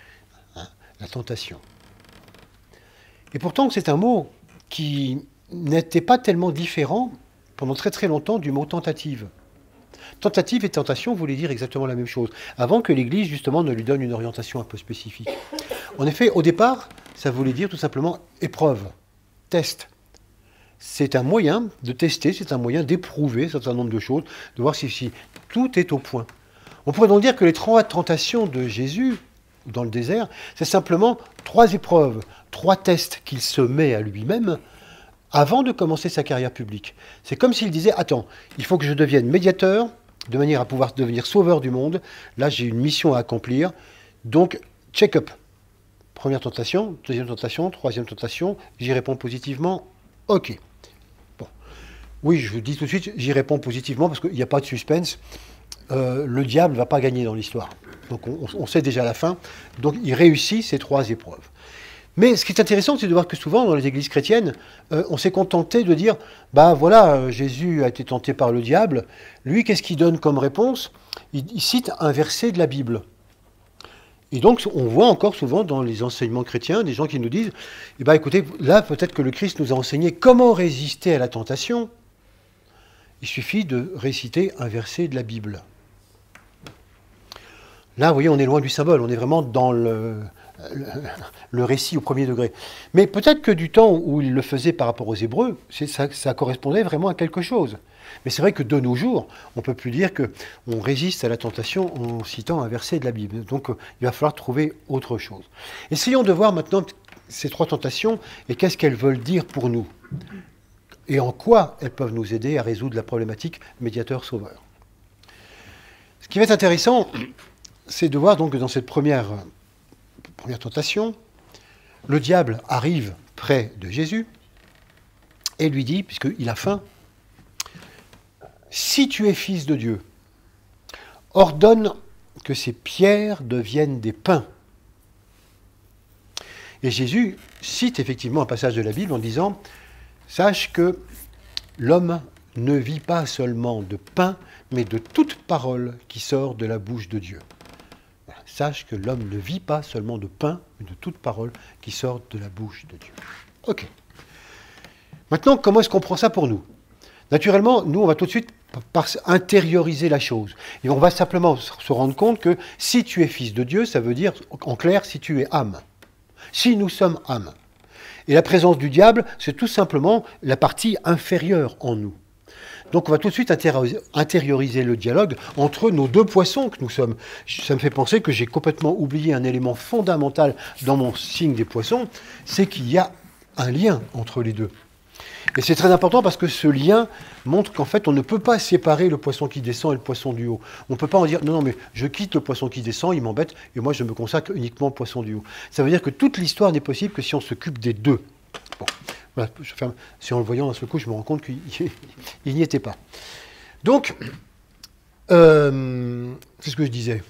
la tentation. Et pourtant, c'est un mot qui n'était pas tellement différent pendant très longtemps du mot tentative. Tentative et tentation voulaient dire exactement la même chose, avant que l'Église, justement, ne lui donne une orientation un peu spécifique. En effet, au départ, ça voulait dire tout simplement épreuve, test. c'est un moyen de tester, c'est un moyen d'éprouver un certain nombre de choses, de voir si tout est au point. On pourrait donc dire que les 3 tentations de Jésus dans le désert, c'est simplement 3 épreuves, 3 tests qu'il se met à lui-même avant de commencer sa carrière publique. C'est comme s'il disait, attends, il faut que je devienne médiateur, de manière à pouvoir devenir sauveur du monde. Là, j'ai une mission à accomplir. Donc, check-up. Première tentation, deuxième tentation, troisième tentation, j'y réponds positivement, ok. Bon. Oui, je vous dis tout de suite, j'y réponds positivement parce qu'il n'y a pas de suspense. Le diable ne va pas gagner dans l'histoire. Donc on sait déjà la fin. Donc il réussit ces 3 épreuves. Mais ce qui est intéressant, c'est de voir que souvent, dans les églises chrétiennes, on s'est contenté de dire, bah voilà, Jésus a été tenté par le diable. Lui, qu'est-ce qu'il donne comme réponse ? Il cite un verset de la Bible. Et donc, on voit encore souvent dans les enseignements chrétiens des gens qui nous disent, eh ben, écoutez, là, peut-être que le Christ nous a enseigné comment résister à la tentation. Il suffit de réciter un verset de la Bible. Là, vous voyez, on est loin du symbole, on est vraiment dans le récit au premier degré. Mais peut-être que du temps où il le faisait par rapport aux Hébreux, ça correspondait vraiment à quelque chose. Mais c'est vrai que de nos jours, on ne peut plus dire qu'on résiste à la tentation en citant un verset de la Bible. Donc il va falloir trouver autre chose. Essayons de voir maintenant ces 3 tentations et qu'est-ce qu'elles veulent dire pour nous. Et en quoi elles peuvent nous aider à résoudre la problématique médiateur-sauveur. Ce qui va être intéressant, c'est de voir donc que dans cette première tentation, le diable arrive près de Jésus et lui dit, puisqu'il a faim, « Si tu es fils de Dieu, ordonne que ces pierres deviennent des pains. » Et Jésus cite effectivement un passage de la Bible en disant « Sache que l'homme ne vit pas seulement de pain, mais de toute parole qui sort de la bouche de Dieu. » Sache que l'homme ne vit pas seulement de pain, mais de toute parole qui sort de la bouche de Dieu. Ok. Maintenant, comment est-ce qu'on prend ça pour nous ? Naturellement, nous, on va tout de suite intérioriser la chose. Et on va simplement se rendre compte que si tu es fils de Dieu, ça veut dire, en clair, si tu es âme. Si nous sommes âme. Et la présence du diable, c'est tout simplement la partie inférieure en nous. Donc on va tout de suite intérioriser le dialogue entre nos 2 poissons que nous sommes. Ça me fait penser que j'ai complètement oublié un élément fondamental dans mon signe des poissons, c'est qu'il y a un lien entre les deux. Et c'est très important parce que ce lien montre qu'en fait, on ne peut pas séparer le poisson qui descend et le poisson du haut. On ne peut pas en dire, non, mais je quitte le poisson qui descend, il m'embête, et moi je me consacre uniquement au poisson du haut. Ça veut dire que toute l'histoire n'est possible que si on s'occupe des 2. Bon, voilà, je ferme. Si en le voyant d'un seul coup, je me rends compte qu'il n'y était pas. Donc, c'est ce que je disais.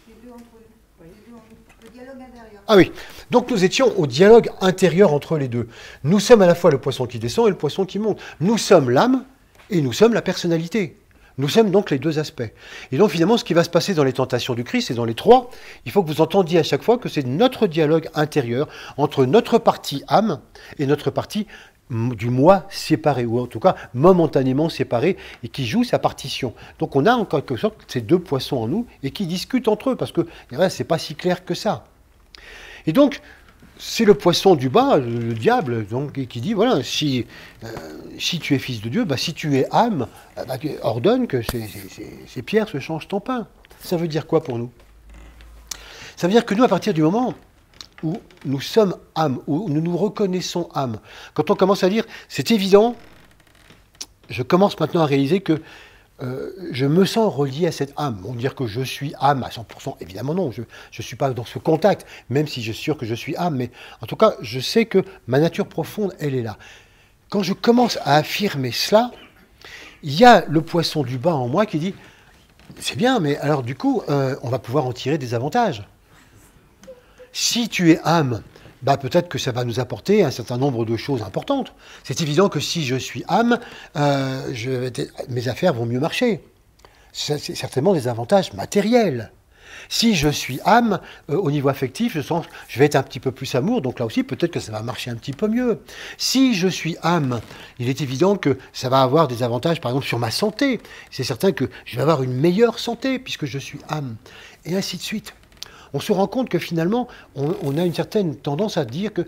Ah oui, donc nous étions au dialogue intérieur entre les 2. Nous sommes à la fois le poisson qui descend et le poisson qui monte. Nous sommes l'âme et nous sommes la personnalité. Nous sommes donc les 2 aspects. Et donc finalement, ce qui va se passer dans les tentations du Christ et dans les 3, il faut que vous entendiez à chaque fois que c'est notre dialogue intérieur entre notre partie âme et notre partie du moi séparé, ou en tout cas momentanément séparé, et qui joue sa partition. Donc on a en quelque sorte ces 2 poissons en nous et qui discutent entre eux, parce que c'est pas si clair que ça. Et donc, c'est le poisson du bas, le diable, donc, qui dit, voilà, si tu es fils de Dieu, bah, si tu es âme, bah, ordonne que ces pierres se changent en pain. Ça veut dire quoi pour nous ? Ça veut dire que nous, à partir du moment où nous sommes âme, où nous nous reconnaissons âme, quand on commence à dire, c'est évident, je commence maintenant à réaliser que je me sens relié à cette âme. On va dire que je suis âme à 100%, évidemment non, je ne suis pas dans ce contact, même si je suis sûr que je suis âme, mais en tout cas, je sais que ma nature profonde, elle est là. Quand je commence à affirmer cela, il y a le poisson du bas en moi qui dit, c'est bien, mais alors du coup, on va pouvoir en tirer des avantages. Si tu es âme, bah peut-être que ça va nous apporter un certain nombre de choses importantes. C'est évident que si je suis âme, mes affaires vont mieux marcher. C'est certainement des avantages matériels. Si je suis âme, au niveau affectif, je vais être un petit peu plus amour, donc là aussi, peut-être que ça va marcher un petit peu mieux. Si je suis âme, il est évident que ça va avoir des avantages, par exemple, sur ma santé. C'est certain que je vais avoir une meilleure santé, puisque je suis âme. Et ainsi de suite. On se rend compte que finalement, on a une certaine tendance à dire que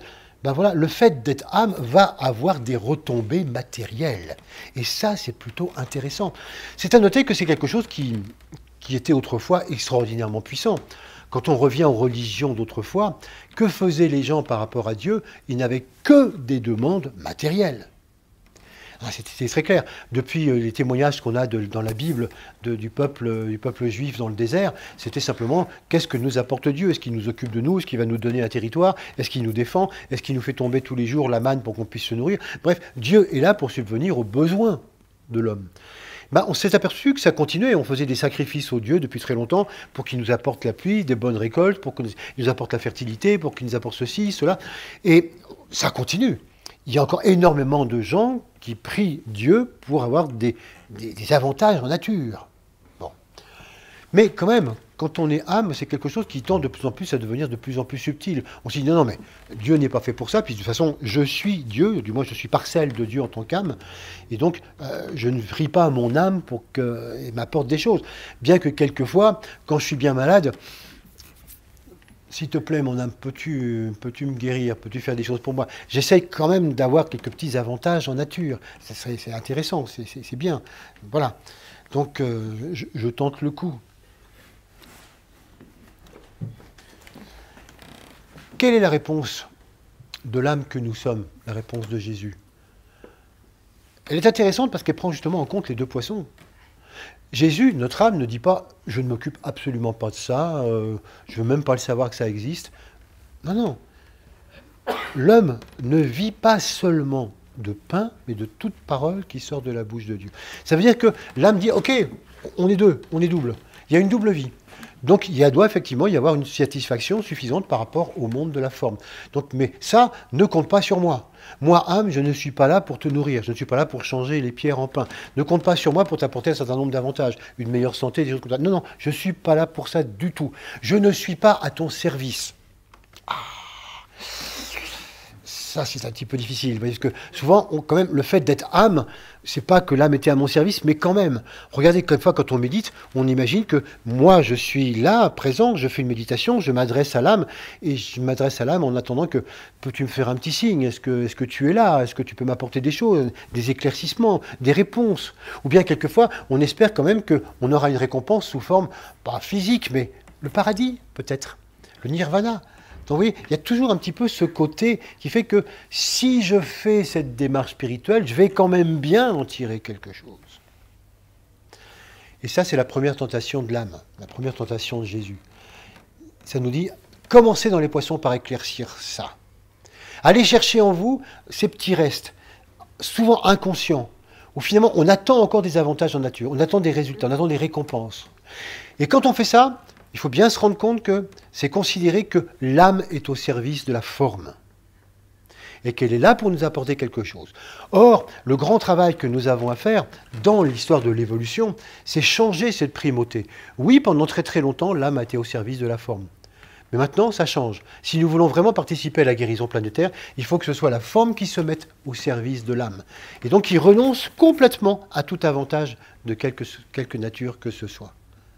ben voilà, le fait d'être âme va avoir des retombées matérielles. Et ça, c'est plutôt intéressant. C'est à noter que c'est quelque chose qui était autrefois extraordinairement puissant. Quand on revient aux religions d'autrefois, que faisaient les gens par rapport à Dieu? Ils n'avaient que des demandes matérielles. C'était très clair. Depuis les témoignages qu'on a dans la Bible du peuple juif dans le désert, c'était simplement qu'est-ce que nous apporte Dieu? Est-ce qu'il nous occupe de nous? Est-ce qu'il va nous donner un territoire? Est-ce qu'il nous défend? Est-ce qu'il nous fait tomber tous les jours la manne pour qu'on puisse se nourrir? Bref, Dieu est là pour subvenir aux besoins de l'homme. On s'est aperçu que ça continuait. On faisait des sacrifices aux dieux depuis très longtemps pour qu'ils nous apportent la pluie, des bonnes récoltes, pour qu'ils nous apportent la fertilité, pour qu'ils nous apportent ceci, cela. Et ça continue. Il y a encore énormément de gens qui prient Dieu pour avoir des avantages en nature. Bon. Mais quand même, quand on est âme, c'est quelque chose qui tend de plus en plus à devenir de plus en plus subtil. On se dit non, mais Dieu n'est pas fait pour ça, puis de toute façon, je suis Dieu, du moins je suis parcelle de Dieu en tant qu'âme, et donc je ne prie pas à mon âme pour qu'elle m'apporte des choses. Bien que quelquefois, quand je suis bien malade, s'il te plaît, mon âme, peux-tu me guérir? Peux-tu faire des choses pour moi? J'essaye quand même d'avoir quelques petits avantages en nature. C'est intéressant, c'est bien. Voilà. Donc, je tente le coup. Quelle est la réponse de l'âme que nous sommes? La réponse de Jésus. Elle est intéressante parce qu'elle prend justement en compte les deux poissons. Jésus, notre âme, ne dit pas « je ne m'occupe absolument pas de ça, je ne veux même pas le savoir que ça existe ». Non, non. L'homme ne vit pas seulement de pain, mais de toute parole qui sort de la bouche de Dieu. Ça veut dire que l'âme dit « ok, on est deux, on est double ». Il y a une double vie. Donc il doit effectivement y avoir une satisfaction suffisante par rapport au monde de la forme. Donc, mais ça ne compte pas sur moi. Moi, âme, je ne suis pas là pour te nourrir, je ne suis pas là pour changer les pierres en pain. Ne compte pas sur moi pour t'apporter un certain nombre d'avantages, une meilleure santé, des choses comme ça. Non, non, je ne suis pas là pour ça du tout. Je ne suis pas à ton service. Ça, c'est un petit peu difficile, parce que souvent, quand même, le fait d'être âme, c'est pas que l'âme était à mon service, mais quand même. Regardez, quelquefois, quand on médite, on imagine que moi, je suis là, présent, je fais une méditation, je m'adresse à l'âme, et je m'adresse à l'âme en attendant que, peux-tu me faire un petit signe? Est-ce que tu es là? Est-ce que tu peux m'apporter des choses, des éclaircissements, des réponses? Ou bien, quelquefois, on espère quand même qu'on aura une récompense sous forme, pas physique, mais le paradis, peut-être, le nirvana. Donc, vous voyez, il y a toujours un petit peu ce côté qui fait que si je fais cette démarche spirituelle, je vais quand même bien en tirer quelque chose. Et ça, c'est la première tentation de l'âme, la première tentation de Jésus. Ça nous dit, commencez dans les poissons par éclaircir ça. Allez chercher en vous ces petits restes, souvent inconscients, où finalement on attend encore des avantages en nature, on attend des résultats, on attend des récompenses. Et quand on fait ça, il faut bien se rendre compte que c'est considérer que l'âme est au service de la forme et qu'elle est là pour nous apporter quelque chose. Or, le grand travail que nous avons à faire dans l'histoire de l'évolution, c'est changer cette primauté. Oui, pendant très très longtemps, l'âme a été au service de la forme. Mais maintenant, ça change. Si nous voulons vraiment participer à la guérison planétaire, il faut que ce soit la forme qui se mette au service de l'âme. Et donc, qui renonce complètement à tout avantage de quelque nature que ce soit.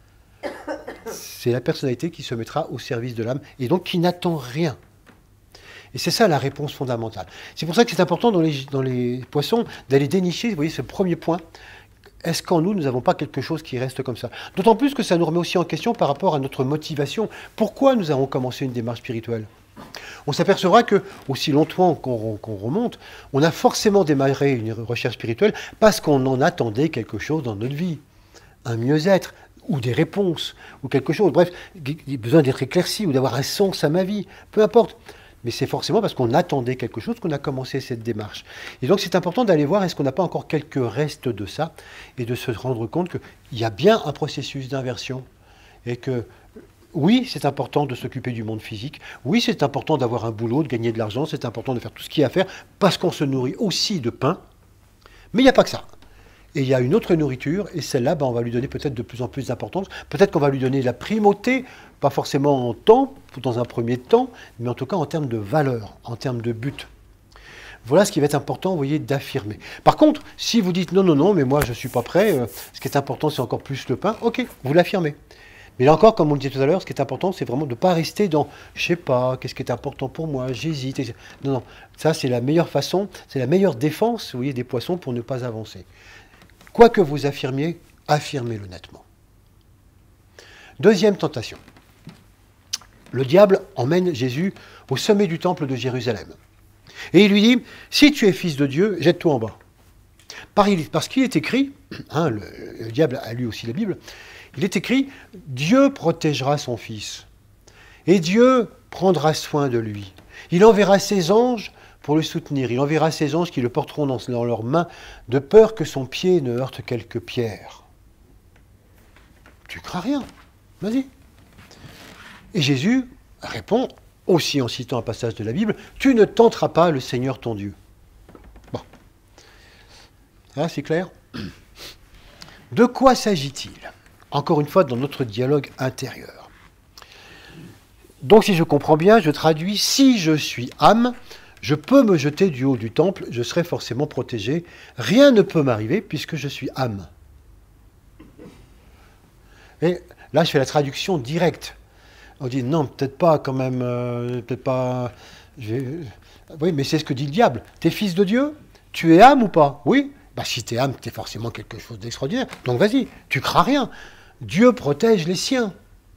C'est la personnalité qui se mettra au service de l'âme et donc qui n'attend rien. Et c'est ça la réponse fondamentale. C'est pour ça que c'est important dans les poissons d'aller dénicher, vous voyez, ce premier point. Est-ce qu'en nous, nous n'avons pas quelque chose qui reste comme ça? D'autant plus que ça nous remet aussi en question par rapport à notre motivation. Pourquoi nous avons commencé une démarche spirituelle? On s'apercevra que, aussi longtemps qu'on remonte, on a forcément démarré une recherche spirituelle parce qu'on en attendait quelque chose dans notre vie. Un mieux-être, ou des réponses, ou quelque chose. Bref, il a besoin d'être éclairci, ou d'avoir un sens à ma vie, peu importe. Mais c'est forcément parce qu'on attendait quelque chose qu'on a commencé cette démarche. Et donc c'est important d'aller voir est-ce qu'on n'a pas encore quelques restes de ça, et de se rendre compte qu'il y a bien un processus d'inversion, et que oui, c'est important de s'occuper du monde physique, oui, c'est important d'avoir un boulot, de gagner de l'argent, c'est important de faire tout ce qu'il y a à faire, parce qu'on se nourrit aussi de pain, mais il n'y a pas que ça. Et il y a une autre nourriture, et celle-là, on va lui donner peut-être de plus en plus d'importance. Peut-être qu'on va lui donner la primauté, pas forcément en temps, dans un premier temps, mais en tout cas en termes de valeur, en termes de but. Voilà ce qui va être important, vous voyez, d'affirmer. Par contre, si vous dites non, non, non, mais moi je ne suis pas prêt, ce qui est important c'est encore plus le pain, ok, vous l'affirmez. Mais là encore, comme on le disait tout à l'heure, ce qui est important, c'est vraiment de ne pas rester dans « je sais pas, qu'est-ce qui est important pour moi, j'hésite ». Non, non, ça c'est la meilleure façon, c'est la meilleure défense, vous voyez, des poissons pour ne pas avancer. Quoi que vous affirmiez, affirmez-le nettement. Deuxième tentation. Le diable emmène Jésus au sommet du temple de Jérusalem. Et il lui dit « Si tu es fils de Dieu, jette-toi en bas ». Parce qu'il est écrit, hein, le diable a lu aussi la Bible, il est écrit « Dieu protégera son fils, et Dieu prendra soin de lui. Il enverra ses anges pour le soutenir, il enverra ses anges qui le porteront dans leurs mains, de peur que son pied ne heurte quelque pierre. » Tu crains rien, vas-y. Et Jésus répond, aussi en citant un passage de la Bible, « Tu ne tenteras pas le Seigneur ton Dieu. » Bon. Ah, c'est clair ? De quoi s'agit-il ? Encore une fois, dans notre dialogue intérieur. Donc, si je comprends bien, je traduis, si je suis âme, je peux me jeter du haut du temple, je serai forcément protégé. Rien ne peut m'arriver puisque je suis âme. Et là, je fais la traduction directe. On dit, non, peut-être pas quand même, peut-être pas... Oui, mais c'est ce que dit le diable. T'es fils de Dieu ? Tu es âme ou pas ? Oui. Bah, si t'es âme, t'es forcément quelque chose d'extraordinaire. Donc vas-y, tu crains rien. Dieu protège les siens.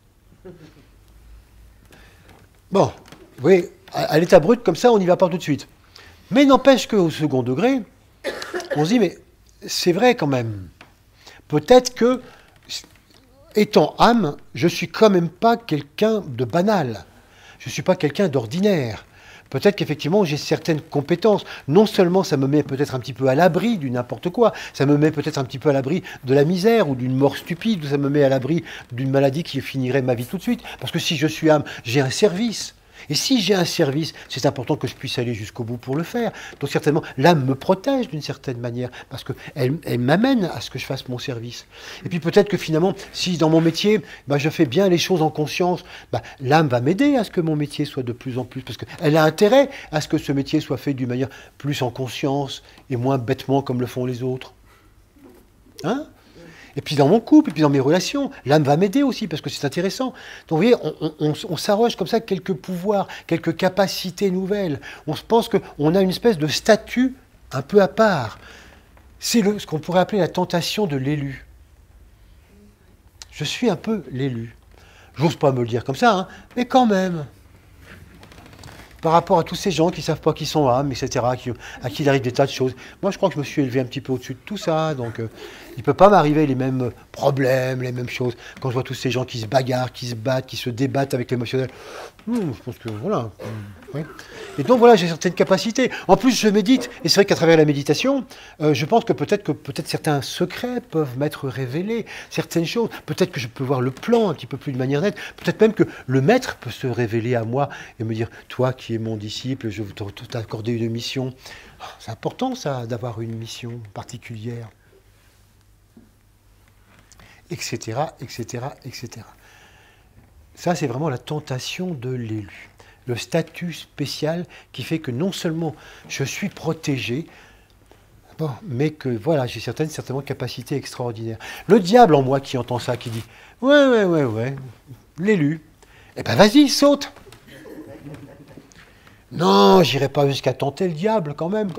Bon, vous voyez, à l'état brut, comme ça, on n'y va pas tout de suite. Mais n'empêche qu'au second degré, on se dit, mais c'est vrai quand même. Peut-être que, étant âme, je ne suis quand même pas quelqu'un de banal. Je ne suis pas quelqu'un d'ordinaire. Peut-être qu'effectivement, j'ai certaines compétences. Non seulement ça me met peut-être un petit peu à l'abri du n'importe quoi, ça me met peut-être un petit peu à l'abri de la misère ou d'une mort stupide, ou ça me met à l'abri d'une maladie qui finirait ma vie tout de suite. Parce que si je suis âme, j'ai un service. Et si j'ai un service, c'est important que je puisse aller jusqu'au bout pour le faire. Donc certainement, l'âme me protège d'une certaine manière, parce qu'elle m'amène à ce que je fasse mon service. Et puis peut-être que finalement, si dans mon métier, je fais bien les choses en conscience, l'âme va m'aider à ce que mon métier soit de plus en plus, parce qu'elle a intérêt à ce que ce métier soit fait d'une manière plus en conscience, et moins bêtement comme le font les autres. Hein ? Et puis dans mon couple, et puis dans mes relations, l'âme va m'aider aussi, parce que c'est intéressant. Donc vous voyez, on s'arroge comme ça quelques pouvoirs, quelques capacités nouvelles. On se pense qu'on a une espèce de statut un peu à part. C'est ce qu'on pourrait appeler la tentation de l'élu. Je suis un peu l'élu. J'ose pas me le dire comme ça, hein, mais quand même. Par rapport à tous ces gens qui ne savent pas qui sont âmes, etc., à qui il arrive des tas de choses. Moi, je crois que je me suis élevé un petit peu au-dessus de tout ça, donc il ne peut pas m'arriver les mêmes problèmes, les mêmes choses. Quand je vois tous ces gens qui se bagarrent, qui se battent, qui se débattent avec l'émotionnel, je pense que voilà. Ouais. Et donc voilà, j'ai certaines capacités. En plus, je médite, et c'est vrai qu'à travers la méditation, je pense que peut-être certains secrets peuvent m'être révélés, certaines choses. Peut-être que je peux voir le plan un petit peu plus de manière nette. Peut-être même que le maître peut se révéler à moi et me dire, toi qui es mon disciple, je veux t'accorder une mission. C'est important ça, d'avoir une mission particulière. Etc., etc., etc. Ça, c'est vraiment la tentation de l'élu. Le statut spécial qui fait que non seulement je suis protégé, mais que voilà, j'ai certainement capacités extraordinaires. Le diable en moi qui entend ça, qui dit « Ouais, l'élu, eh ben vas-y, saute !» Non, j'irai pas jusqu'à tenter le diable quand même.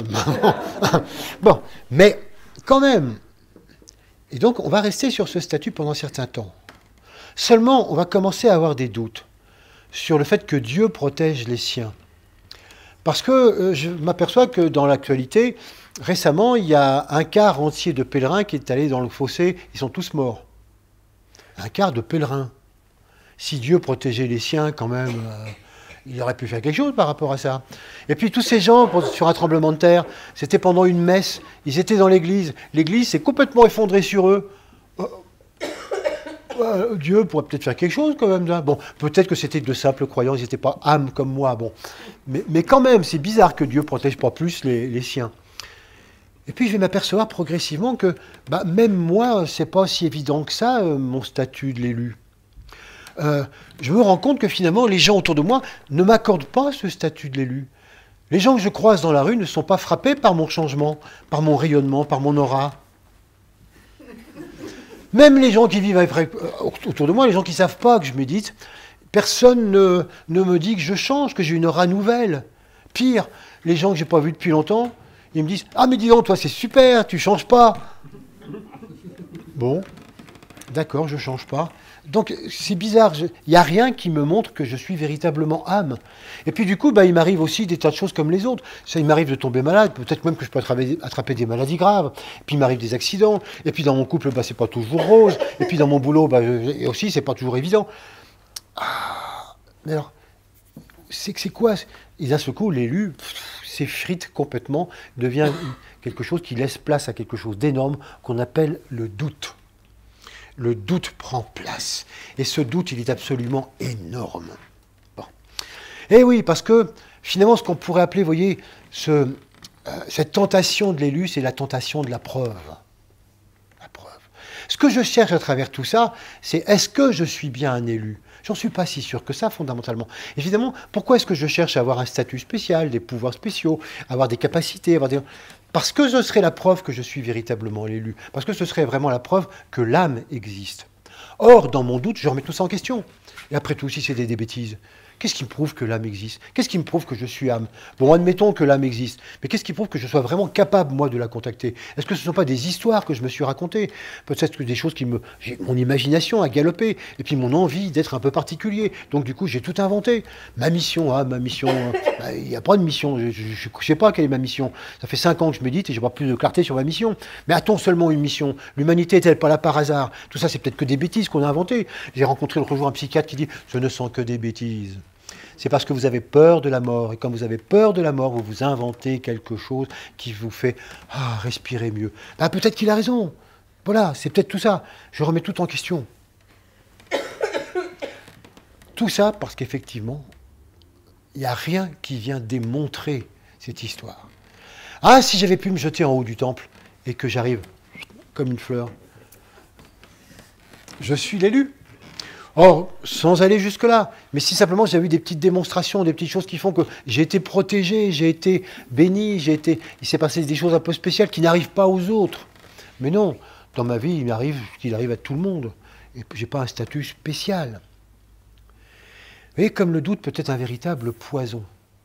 Bon, mais quand même. Et donc, on va rester sur ce statut pendant un certain temps. Seulement, on va commencer à avoir des doutes sur le fait que Dieu protège les siens. Parce que je m'aperçois que dans l'actualité, récemment, il y a un quart entier de pèlerins qui est allé dans le fossé, ils sont tous morts. Un quart de pèlerins. Si Dieu protégeait les siens, quand même, il aurait pu faire quelque chose par rapport à ça. Et puis tous ces gens, sur un tremblement de terre, c'était pendant une messe, ils étaient dans l'église. L'église s'est complètement effondrée sur eux. Dieu pourrait peut-être faire quelque chose quand même. Bon, peut-être que c'était de simples croyants, ils n'étaient pas âmes comme moi. Bon. Mais quand même, c'est bizarre que Dieu ne protège pas plus les siens. Et puis je vais m'apercevoir progressivement que même moi, c'est pas si évident que ça, mon statut de l'élu. Je me rends compte que finalement, les gens autour de moi ne m'accordent pas ce statut de l'élu. Les gens que je croise dans la rue ne sont pas frappés par mon changement, par mon rayonnement, par mon aura. Même les gens qui vivent autour de moi, les gens qui ne savent pas que je médite, personne ne me dit que je change, que j'ai une aura nouvelle. Pire, les gens que je n'ai pas vus depuis longtemps, ils me disent « Ah mais dis donc, toi c'est super, tu ne changes pas !» Bon, d'accord, je ne change pas. Donc c'est bizarre, il n'y a rien qui me montre que je suis véritablement âme. Et puis du coup, il m'arrive aussi des tas de choses comme les autres. Ça, il m'arrive de tomber malade, peut-être même que je peux attraper des maladies graves. Et puis il m'arrive des accidents. Et puis dans mon couple, c'est pas toujours rose. Et puis dans mon boulot, aussi, c'est pas toujours évident. Ah, mais alors, c'est quoi? Et d'un seul coup, l'élu s'effrite complètement, devient quelque chose qui laisse place à quelque chose d'énorme qu'on appelle le doute. Le doute prend place. Et ce doute, il est absolument énorme. Bon. Et oui, parce que finalement, ce qu'on pourrait appeler, vous voyez, cette tentation de l'élu, c'est la tentation de la preuve. La preuve. Ce que je cherche à travers tout ça, c'est est-ce que je suis bien un élu? J'en suis pas si sûr que ça, fondamentalement. Évidemment, pourquoi est-ce que je cherche à avoir un statut spécial, des pouvoirs spéciaux, avoir des capacités, avoir des... Parce que ce serait la preuve que je suis véritablement l'élu. Parce que ce serait vraiment la preuve que l'âme existe. Or, dans mon doute, je remets tout ça en question. Et après tout, si c'est des bêtises, qu'est-ce qui me prouve que l'âme existe? Qu'est-ce qui me prouve que je suis âme? Bon, admettons que l'âme existe. Mais qu'est-ce qui prouve que je sois vraiment capable, moi, de la contacter? Est-ce que ce ne sont pas des histoires que je me suis racontées? Peut-être que des choses mon imagination a galopé. Et puis mon envie d'être un peu particulier. Donc, du coup, j'ai tout inventé. Ma mission, il n'y a pas de mission. Je ne sais pas quelle est ma mission. Ça fait 5 ans que je médite et je n'ai pas plus de clarté sur ma mission. Mais a-t-on seulement une mission? L'humanité est-elle pas là par hasard? Tout ça, c'est peut-être que des bêtises qu'on a inventées. J'ai rencontré l'autre jour un psychiatre qui dit « Ce ne sont que des bêtises ». C'est parce que vous avez peur de la mort. Et quand vous avez peur de la mort, vous vous inventez quelque chose qui vous fait respirer mieux. Peut-être qu'il a raison. Voilà, c'est peut-être tout ça. Je remets tout en question. Tout ça parce qu'effectivement, il n'y a rien qui vient démontrer cette histoire. Ah, si j'avais pu me jeter en haut du temple et que j'arrive comme une fleur, je suis l'élu. Or, sans aller jusque-là, mais si simplement j'avais eu des petites démonstrations, des petites choses qui font que j'ai été protégé, j'ai été béni, il s'est passé des choses un peu spéciales qui n'arrivent pas aux autres. Mais non, dans ma vie, il m'arrive ce qu'il arrive à tout le monde. Et je n'ai pas un statut spécial. Vous voyez, comme le doute peut être un véritable poison.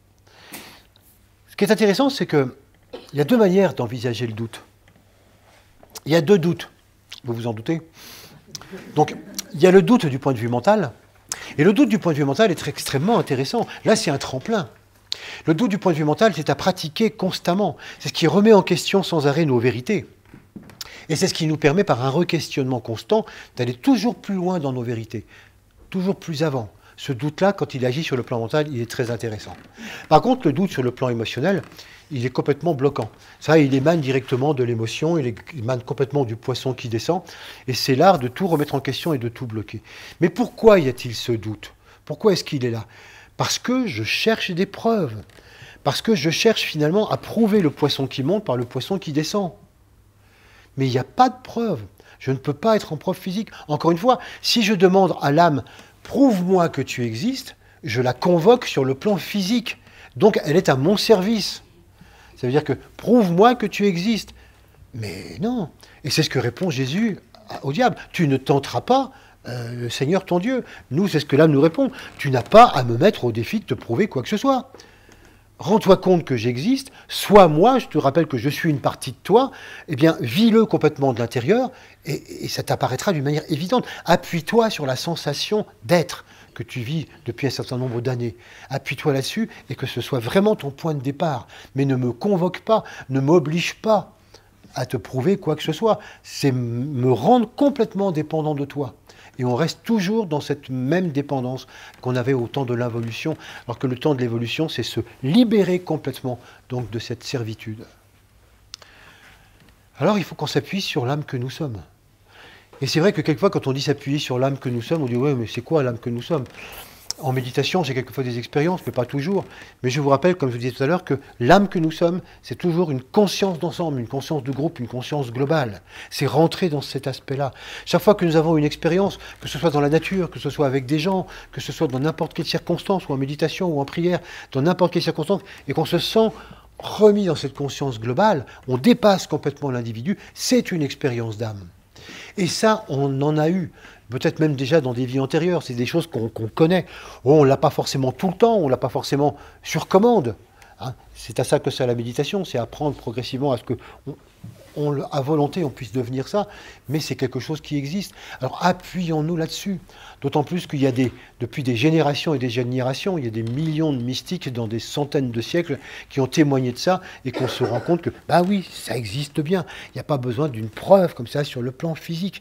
Ce qui est intéressant, c'est qu'il y a 2 manières d'envisager le doute. Il y a 2 doutes, vous vous en doutez. Donc, il y a le doute du point de vue mental, et le doute du point de vue mental est extrêmement intéressant. Là, c'est un tremplin. Le doute du point de vue mental, c'est à pratiquer constamment. C'est ce qui remet en question sans arrêt nos vérités. Et c'est ce qui nous permet, par un re-questionnement constant, d'aller toujours plus loin dans nos vérités, toujours plus avant. Ce doute-là, quand il agit sur le plan mental, il est très intéressant. Par contre, le doute sur le plan émotionnel, il est complètement bloquant. Ça, il émane directement de l'émotion, il émane complètement du poisson qui descend, et c'est l'art de tout remettre en question et de tout bloquer. Mais pourquoi y a-t-il ce doute? Pourquoi est-ce qu'il est là? Parce que je cherche des preuves. Parce que je cherche finalement à prouver le poisson qui monte par le poisson qui descend. Mais il n'y a pas de preuve. Je ne peux pas être en preuve physique. Encore une fois, si je demande à l'âme « prouve-moi que tu existes », je la convoque sur le plan physique. Donc elle est à mon service. Ça veut dire que « prouve-moi que tu existes ». Mais non. Et c'est ce que répond Jésus au diable. « Tu ne tenteras pas le Seigneur ton Dieu ». Nous, c'est ce que l'âme nous répond. « Tu n'as pas à me mettre au défi de te prouver quoi que ce soit. Rends-toi compte que j'existe, sois moi, je te rappelle que je suis une partie de toi, eh bien, vis-le complètement de l'intérieur, et ça t'apparaîtra d'une manière évidente. Appuie-toi sur la sensation d'être que tu vis depuis un certain nombre d'années. Appuie-toi là-dessus, et que ce soit vraiment ton point de départ. Mais ne me convoque pas, ne m'oblige pas à te prouver quoi que ce soit. C'est me rendre complètement dépendant de toi. Et on reste toujours dans cette même dépendance qu'on avait au temps de l'involution, alors que le temps de l'évolution, c'est se libérer complètement donc, de cette servitude. Alors il faut qu'on s'appuie sur l'âme que nous sommes. Et c'est vrai que quelquefois, quand on dit s'appuyer sur l'âme que nous sommes, on dit « ouais, mais c'est quoi l'âme que nous sommes ?» En méditation, j'ai quelquefois des expériences, mais pas toujours. Mais je vous rappelle, comme je vous disais tout à l'heure, que l'âme que nous sommes, c'est toujours une conscience d'ensemble, une conscience de groupe, une conscience globale. C'est rentrer dans cet aspect-là. Chaque fois que nous avons une expérience, que ce soit dans la nature, que ce soit avec des gens, que ce soit dans n'importe quelle circonstance, ou en méditation, ou en prière, dans n'importe quelle circonstance, et qu'on se sent remis dans cette conscience globale, on dépasse complètement l'individu, c'est une expérience d'âme. Et ça, on en a eu, peut-être même déjà dans des vies antérieures. C'est des choses qu'on connaît. Oh, on ne l'a pas forcément tout le temps, on ne l'a pas forcément sur commande. Hein. C'est à ça que sert la méditation, c'est apprendre progressivement à ce que, à volonté, on puisse devenir ça. Mais c'est quelque chose qui existe. Alors appuyons-nous là-dessus. D'autant plus qu'il y a depuis des générations et des générations, il y a des millions de mystiques dans des centaines de siècles qui ont témoigné de ça et qu'on se rend compte que, bah oui, ça existe bien. Il n'y a pas besoin d'une preuve comme ça sur le plan physique.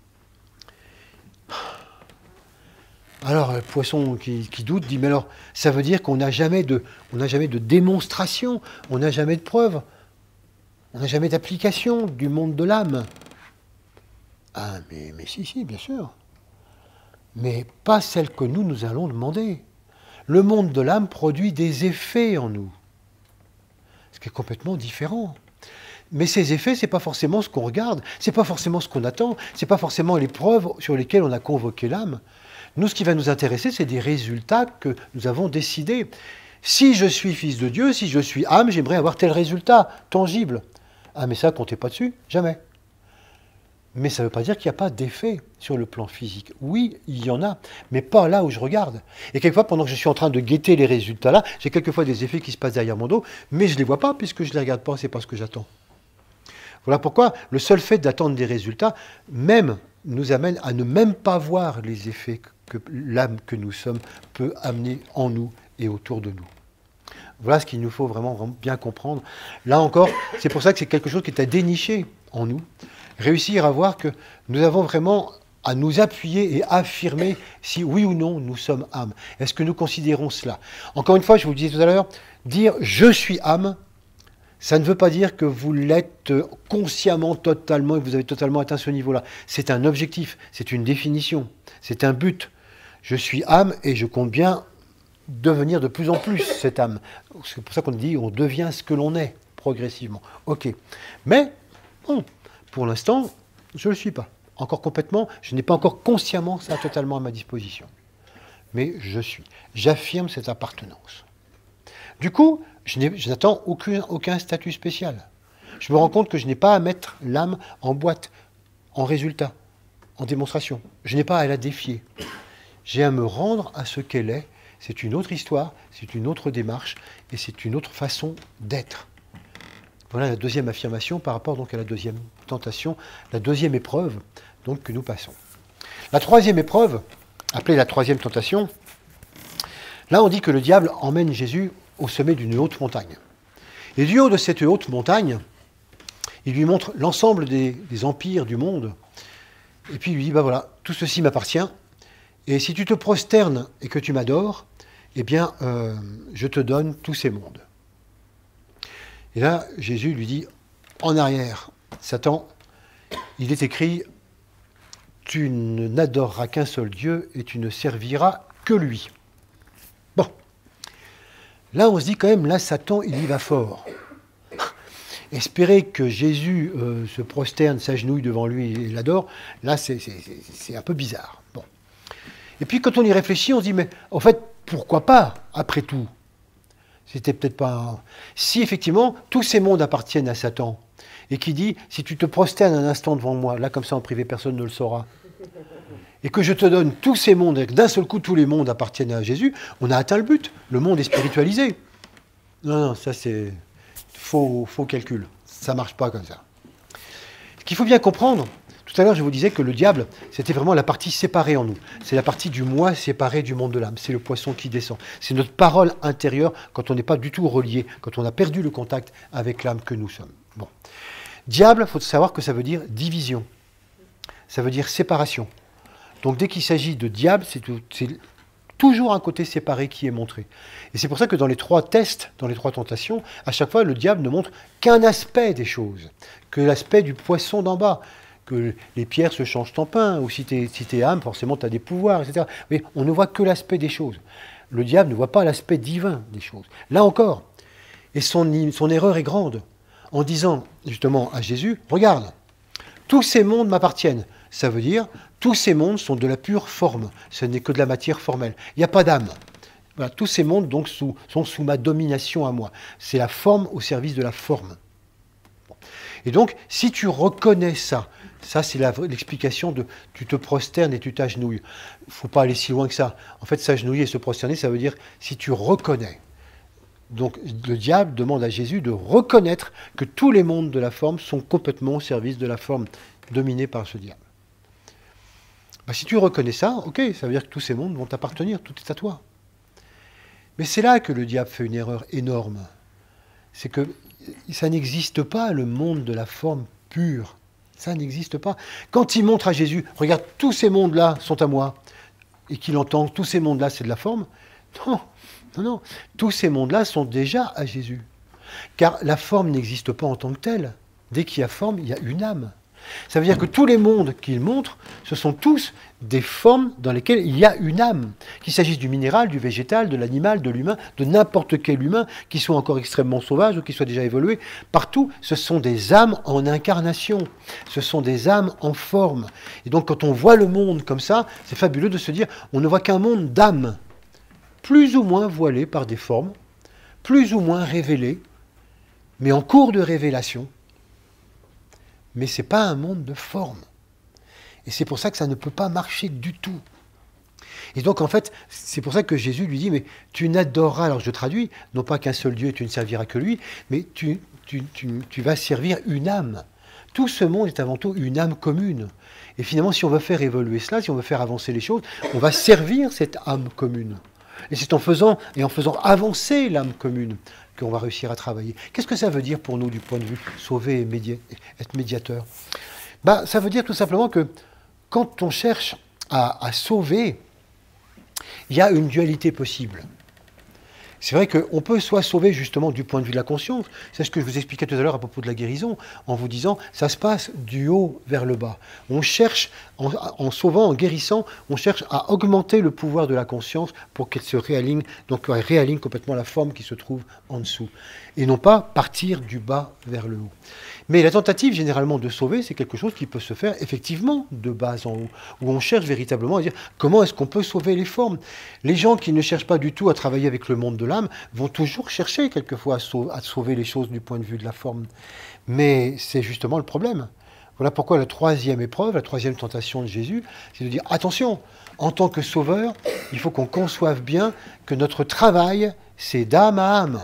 Alors, le poisson qui doute dit, mais alors, ça veut dire qu'on n'a jamais de démonstration, on n'a jamais de preuve, on n'a jamais d'application du monde de l'âme. Ah, mais si, bien sûr. Mais pas celle que nous allons demander. Le monde de l'âme produit des effets en nous, ce qui est complètement différent. Mais ces effets, ce n'est pas forcément ce qu'on regarde, ce n'est pas forcément ce qu'on attend, ce n'est pas forcément les preuves sur lesquelles on a convoqué l'âme. Nous, ce qui va nous intéresser, c'est des résultats que nous avons décidés. Si je suis fils de Dieu, si je suis âme, j'aimerais avoir tel résultat tangible. Ah, mais ça, comptez pas dessus, jamais. Mais ça ne veut pas dire qu'il n'y a pas d'effet sur le plan physique. Oui, il y en a, mais pas là où je regarde. Et quelquefois, pendant que je suis en train de guetter les résultats là, j'ai quelquefois des effets qui se passent derrière mon dos, mais je ne les vois pas puisque je ne les regarde pas, c'est pas ce que j'attends. Voilà pourquoi le seul fait d'attendre des résultats, même, nous amène à ne même pas voir les effets que l'âme que nous sommes peut amener en nous et autour de nous. Voilà ce qu'il nous faut vraiment bien comprendre. Là encore, c'est pour ça que c'est quelque chose qui est à dénicher en nous. Réussir à voir que nous avons vraiment à nous appuyer et affirmer si oui ou non nous sommes âme. Est-ce que nous considérons cela? Encore une fois, je vous le disais tout à l'heure, dire « je suis âme », ça ne veut pas dire que vous l'êtes consciemment, totalement, et que vous avez totalement atteint ce niveau-là. C'est un objectif, c'est une définition, c'est un but. Je suis âme et je compte bien devenir de plus en plus cette âme. C'est pour ça qu'on dit on devient ce que l'on est, progressivement. Ok. Mais, bon, pour l'instant, je ne le suis pas. Encore complètement, je n'ai pas encore consciemment ça totalement à ma disposition. Mais je suis. J'affirme cette appartenance. Du coup, je n'attends aucun statut spécial. Je me rends compte que je n'ai pas à mettre l'âme en boîte, en résultat, en démonstration. Je n'ai pas à la défier. J'ai à me rendre à ce qu'elle est. C'est une autre histoire, c'est une autre démarche et c'est une autre façon d'être. Voilà la deuxième affirmation par rapport donc à la deuxième tentation, la deuxième épreuve donc, que nous passons. La troisième épreuve, appelée la troisième tentation, là on dit que le diable emmène Jésus au sommet d'une haute montagne. Et du haut de cette haute montagne, il lui montre l'ensemble des empires du monde. Et puis il lui dit, bah voilà, tout ceci m'appartient. Et si tu te prosternes et que tu m'adores, eh bien, je te donne tous ces mondes. Et là, Jésus lui dit, en arrière, Satan, il est écrit, tu n'adoreras qu'un seul Dieu et tu ne serviras que lui. Bon. Là, on se dit quand même, là, Satan, il y va fort. Espérer que Jésus se prosterne, s'agenouille devant lui et l'adore, là, c'est un peu bizarre. Bon. Et puis, quand on y réfléchit, on se dit, mais en fait, pourquoi pas, après tout? C'était peut-être pas... Si, effectivement, tous ces mondes appartiennent à Satan, et qui dit, si tu te prosternes un instant devant moi, là, comme ça, en privé, personne ne le saura, et que je te donne tous ces mondes, et que d'un seul coup, tous les mondes appartiennent à Jésus, on a atteint le but. Le monde est spiritualisé. Non, ça, c'est faux calcul. Ça ne marche pas comme ça. Ce qu'il faut bien comprendre, tout à l'heure, je vous disais que le diable, c'était vraiment la partie séparée en nous. C'est la partie du moi séparée du monde de l'âme. C'est le poisson qui descend. C'est notre parole intérieure quand on n'est pas du tout relié, quand on a perdu le contact avec l'âme que nous sommes. Bon. Diable, il faut savoir que ça veut dire division. Ça veut dire séparation. Donc dès qu'il s'agit de diable, c'est toujours un côté séparé qui est montré. Et c'est pour ça que dans les trois tests, dans les trois tentations, à chaque fois, le diable ne montre qu'un aspect des choses, que l'aspect du poisson d'en bas, que les pierres se changent en pain, ou si tu es âme, forcément tu as des pouvoirs, etc. Mais on ne voit que l'aspect des choses. Le diable ne voit pas l'aspect divin des choses. Là encore, et son erreur est grande, en disant justement à Jésus, regarde, tous ces mondes m'appartiennent. Ça veut dire, tous ces mondes sont de la pure forme, ce n'est que de la matière formelle. Il n'y a pas d'âme. Voilà, tous ces mondes donc, sont sous ma domination à moi. C'est la forme au service de la forme. Et donc, si tu reconnais ça, Ça, c'est l'explication de tu te prosternes et tu t'agenouilles. Il ne faut pas aller si loin que ça. En fait, s'agenouiller et se prosterner, ça veut dire si tu reconnais. Donc le diable demande à Jésus de reconnaître que tous les mondes de la forme sont complètement au service de la forme, dominés par ce diable. Ben, si tu reconnais ça, ok, ça veut dire que tous ces mondes vont t'appartenir, tout est à toi. Mais c'est là que le diable fait une erreur énorme. C'est que ça n'existe pas, le monde de la forme pure. Ça n'existe pas. Quand il montre à Jésus, regarde, tous ces mondes-là sont à moi, et qu'il entend, tous ces mondes-là, c'est de la forme, non, non, non. Tous ces mondes-là sont déjà à Jésus. Car la forme n'existe pas en tant que telle. Dès qu'il y a forme, il y a une âme. Ça veut dire que tous les mondes qu'il montre, ce sont tous des formes dans lesquelles il y a une âme. Qu'il s'agisse du minéral, du végétal, de l'animal, de l'humain, de n'importe quel humain, qui soit encore extrêmement sauvage ou qui soit déjà évolué. Partout, ce sont des âmes en incarnation. Ce sont des âmes en forme. Et donc quand on voit le monde comme ça, c'est fabuleux de se dire, on ne voit qu'un monde d'âmes, plus ou moins voilées par des formes, plus ou moins révélées, mais en cours de révélation. Mais ce n'est pas un monde de forme. Et c'est pour ça que ça ne peut pas marcher du tout. Et donc, en fait, c'est pour ça que Jésus lui dit, mais tu n'adoreras, alors je traduis, non pas qu'un seul Dieu et tu ne serviras que lui, mais tu vas servir une âme. Tout ce monde est avant tout une âme commune. Et finalement, si on veut faire évoluer cela, si on veut faire avancer les choses, on va servir cette âme commune. Et c'est en faisant avancer l'âme commune qu'on va réussir à travailler. Qu'est-ce que ça veut dire pour nous du point de vue sauver et être médiateur? Ça veut dire tout simplement que quand on cherche à sauver, il y a une dualité possible. C'est vrai qu'on peut soit sauver justement du point de vue de la conscience, c'est ce que je vous expliquais tout à l'heure à propos de la guérison, en vous disant ça se passe du haut vers le bas. On cherche, en sauvant, en guérissant, on cherche à augmenter le pouvoir de la conscience pour qu'elle se réaligne, donc elle réaligne complètement la forme qui se trouve en dessous. Et non pas partir du bas vers le haut. Mais la tentative généralement de sauver, c'est quelque chose qui peut se faire effectivement de bas en haut, où on cherche véritablement à dire comment est-ce qu'on peut sauver les formes. Les gens qui ne cherchent pas du tout à travailler avec le monde de l'âme vont toujours chercher quelquefois à sauver les choses du point de vue de la forme. Mais c'est justement le problème. Voilà pourquoi la troisième épreuve, la troisième tentation de Jésus, c'est de dire attention, en tant que sauveur, il faut qu'on conçoive bien que notre travail, c'est d'âme à âme.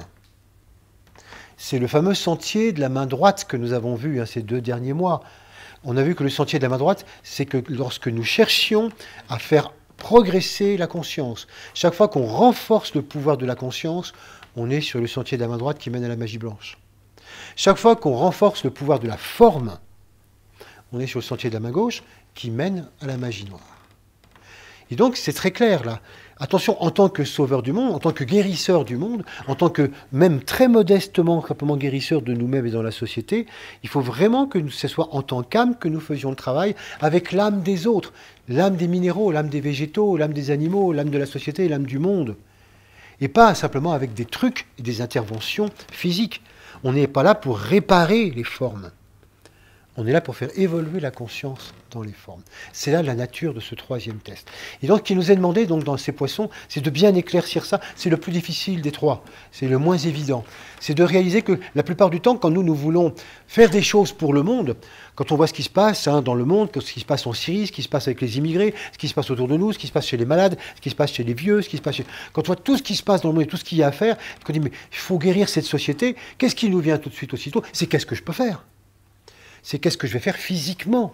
C'est le fameux sentier de la main droite que nous avons vu ces 2 derniers mois. On a vu que le sentier de la main droite, c'est que lorsque nous cherchions à faire progresser la conscience, chaque fois qu'on renforce le pouvoir de la conscience, on est sur le sentier de la main droite qui mène à la magie blanche. Chaque fois qu'on renforce le pouvoir de la forme, on est sur le sentier de la main gauche qui mène à la magie noire. Et donc c'est très clair là. Attention, en tant que sauveur du monde, en tant que guérisseur du monde, en tant que même très modestement, simplement guérisseur de nous-mêmes et dans la société, il faut vraiment que ce soit en tant qu'âme que nous faisions le travail avec l'âme des autres, l'âme des minéraux, l'âme des végétaux, l'âme des animaux, l'âme de la société et l'âme du monde. Et pas simplement avec des trucs et des interventions physiques. On n'est pas là pour réparer les formes. On est là pour faire évoluer la conscience dans les formes. C'est là la nature de ce troisième test. Et donc, ce qui nous est demandé donc, dans ces poissons, c'est de bien éclaircir ça. C'est le plus difficile des trois. C'est le moins évident. C'est de réaliser que la plupart du temps, quand nous voulons faire des choses pour le monde, quand on voit ce qui se passe dans le monde, ce qui se passe en Syrie, ce qui se passe avec les immigrés, ce qui se passe autour de nous, ce qui se passe chez les malades, ce qui se passe chez les vieux, ce qui se passe quand on voit tout ce qui se passe dans le monde et tout ce qu'il y a à faire, qu'on dit, mais il faut guérir cette société, qu'est-ce qui nous vient tout de suite aussitôt? C'est qu'est-ce que je peux faire? C'est qu'est-ce que je vais faire physiquement.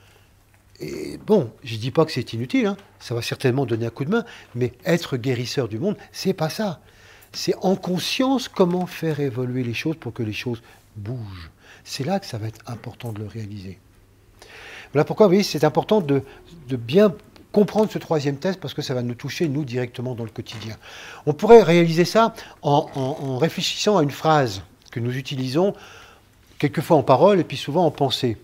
Et bon, je ne dis pas que c'est inutile, ça va certainement donner un coup de main, mais être guérisseur du monde, c'est pas ça. C'est en conscience comment faire évoluer les choses pour que les choses bougent. C'est là que ça va être important de le réaliser. Voilà pourquoi, vous voyez, c'est important de bien comprendre ce troisième test, parce que ça va nous toucher, nous, directement dans le quotidien. On pourrait réaliser ça en réfléchissant à une phrase que nous utilisons quelquefois en parole et puis souvent en pensée.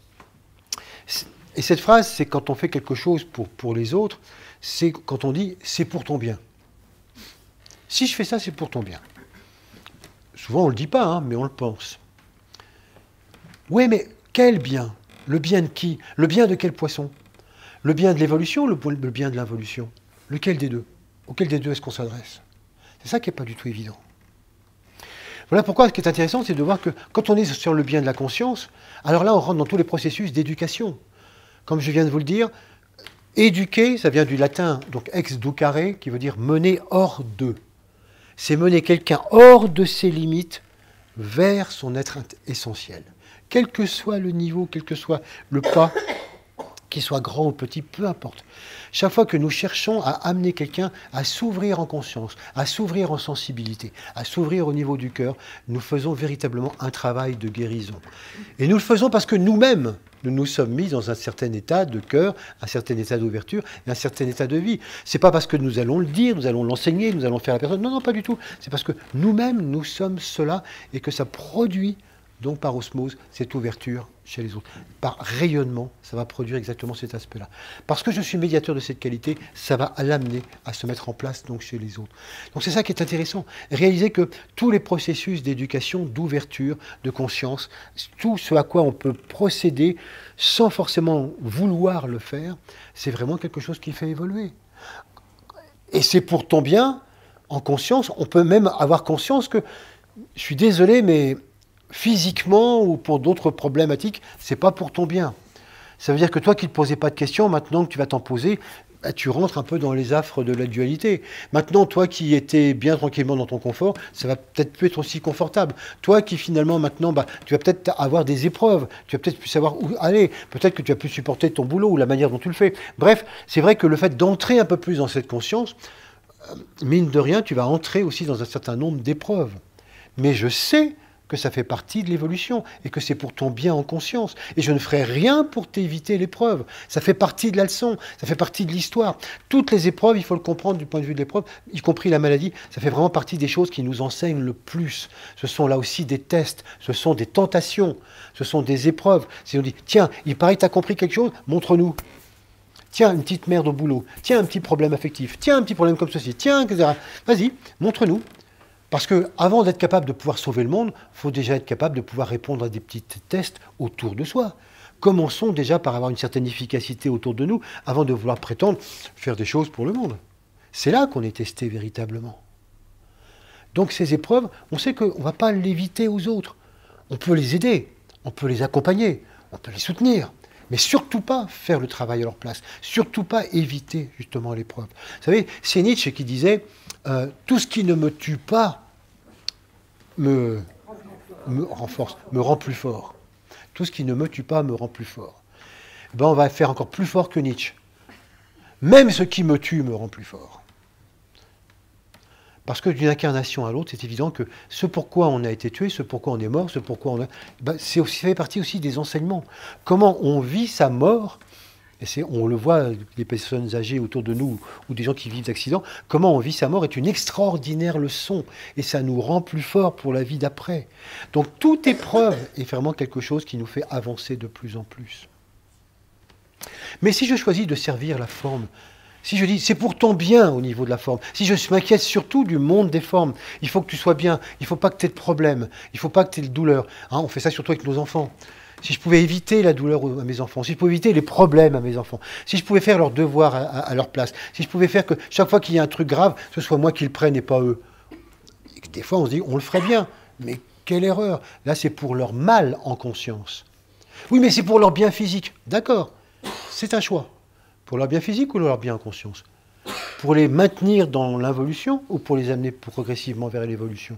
Et cette phrase, c'est quand on fait quelque chose pour les autres, c'est quand on dit « c'est pour ton bien ». Si je fais ça, c'est pour ton bien. Souvent, on ne le dit pas, mais on le pense. Oui, mais quel bien? Le bien de qui? Le bien de quel poisson? Le bien de l'évolution ou le bien de l'involution? Lequel des deux? Auquel des deux est-ce qu'on s'adresse? C'est ça qui n'est pas du tout évident. Voilà pourquoi ce qui est intéressant, c'est de voir que quand on est sur le bien de la conscience, alors là, on rentre dans tous les processus d'éducation. Comme je viens de vous le dire, éduquer, ça vient du latin, donc ex-ducare, qui veut dire mener hors d'eux. C'est mener quelqu'un hors de ses limites vers son être essentiel. Quel que soit le niveau, quel que soit le pas, qu'il soit grand ou petit, peu importe. Chaque fois que nous cherchons à amener quelqu'un à s'ouvrir en conscience, à s'ouvrir en sensibilité, à s'ouvrir au niveau du cœur, nous faisons véritablement un travail de guérison. Et nous le faisons parce que nous-mêmes, nous nous sommes mis dans un certain état de cœur, un certain état d'ouverture et un certain état de vie. C'est pas parce que nous allons le dire, nous allons l'enseigner, nous allons faire la personne. Non, non, pas du tout. C'est parce que nous-mêmes, nous sommes cela et que ça produit, donc par osmose, cette ouverture chez les autres. Par rayonnement, ça va produire exactement cet aspect-là. Parce que je suis médiateur de cette qualité, ça va l'amener à se mettre en place donc chez les autres. Donc c'est ça qui est intéressant. Réaliser que tous les processus d'éducation, d'ouverture, de conscience, tout ce à quoi on peut procéder sans forcément vouloir le faire, c'est vraiment quelque chose qui fait évoluer. Et c'est pour ton bien, en conscience, on peut même avoir conscience que, je suis désolé, mais physiquement ou pour d'autres problématiques, c'est pas pour ton bien. Ça veut dire que toi qui ne te posais pas de questions, maintenant que tu vas t'en poser, bah, tu rentres un peu dans les affres de la dualité. Maintenant, toi qui étais bien tranquillement dans ton confort, ça va peut-être plus être aussi confortable. Toi qui finalement maintenant, bah, tu vas peut-être avoir des épreuves, tu vas peut-être plus savoir où aller, peut-être que tu vas plus supporter ton boulot ou la manière dont tu le fais. Bref, c'est vrai que le fait d'entrer un peu plus dans cette conscience, mine de rien, tu vas entrer aussi dans un certain nombre d'épreuves. Mais je sais que ça fait partie de l'évolution et que c'est pour ton bien en conscience. Et je ne ferai rien pour t'éviter l'épreuve. Ça fait partie de la leçon, ça fait partie de l'histoire. Toutes les épreuves, il faut le comprendre du point de vue de l'épreuve, y compris la maladie, ça fait vraiment partie des choses qui nous enseignent le plus. Ce sont là aussi des tests, ce sont des tentations, ce sont des épreuves. Si on dit, tiens, il paraît que tu as compris quelque chose, montre-nous. Tiens, une petite merde au boulot. Tiens, un petit problème affectif. Tiens, un petit problème comme ceci. Tiens, etc. Vas-y, montre-nous. Parce qu'avant d'être capable de pouvoir sauver le monde, il faut déjà être capable de pouvoir répondre à des petits tests autour de soi. Commençons déjà par avoir une certaine efficacité autour de nous, avant de vouloir prétendre faire des choses pour le monde. C'est là qu'on est testé véritablement. Donc ces épreuves, on sait qu'on ne va pas l'éviter aux autres. On peut les aider, on peut les accompagner, on peut les soutenir, mais surtout pas faire le travail à leur place, surtout pas éviter justement l'épreuve. Vous savez, c'est Nietzsche qui disait tout ce qui ne me tue pas me renforce, me rend plus fort. Tout ce qui ne me tue pas me rend plus fort. Eh ben, on va faire encore plus fort que Nietzsche. Même ce qui me tue me rend plus fort. Parce que d'une incarnation à l'autre, c'est évident que ce pourquoi on a été tué, ce pourquoi on est mort, ce pourquoi on a... Ben, ça fait partie aussi des enseignements. Comment on vit sa mort, et on le voit, les personnes âgées autour de nous ou des gens qui vivent d'accidents, comment on vit sa mort est une extraordinaire leçon. Et ça nous rend plus forts pour la vie d'après. Donc toute épreuve est vraiment quelque chose qui nous fait avancer de plus en plus. Mais si je choisis de servir la forme, si je dis c'est pour ton bien au niveau de la forme, si je m'inquiète surtout du monde des formes, il faut que tu sois bien, il ne faut pas que tu aies de problème, il ne faut pas que tu aies de douleur. Hein, on fait ça surtout avec nos enfants. Si je pouvais éviter la douleur à mes enfants, si je pouvais éviter les problèmes à mes enfants, si je pouvais faire leurs devoirs à leur place, si je pouvais faire que chaque fois qu'il y a un truc grave, ce soit moi qui le prenne et pas eux. Et des fois, on se dit, on le ferait bien, mais quelle erreur. Là, c'est pour leur mal en conscience. Oui, mais c'est pour leur bien physique. D'accord, c'est un choix. Pour leur bien physique ou leur bien en conscience? Pour les maintenir dans l'involution ou pour les amener progressivement vers l'évolution?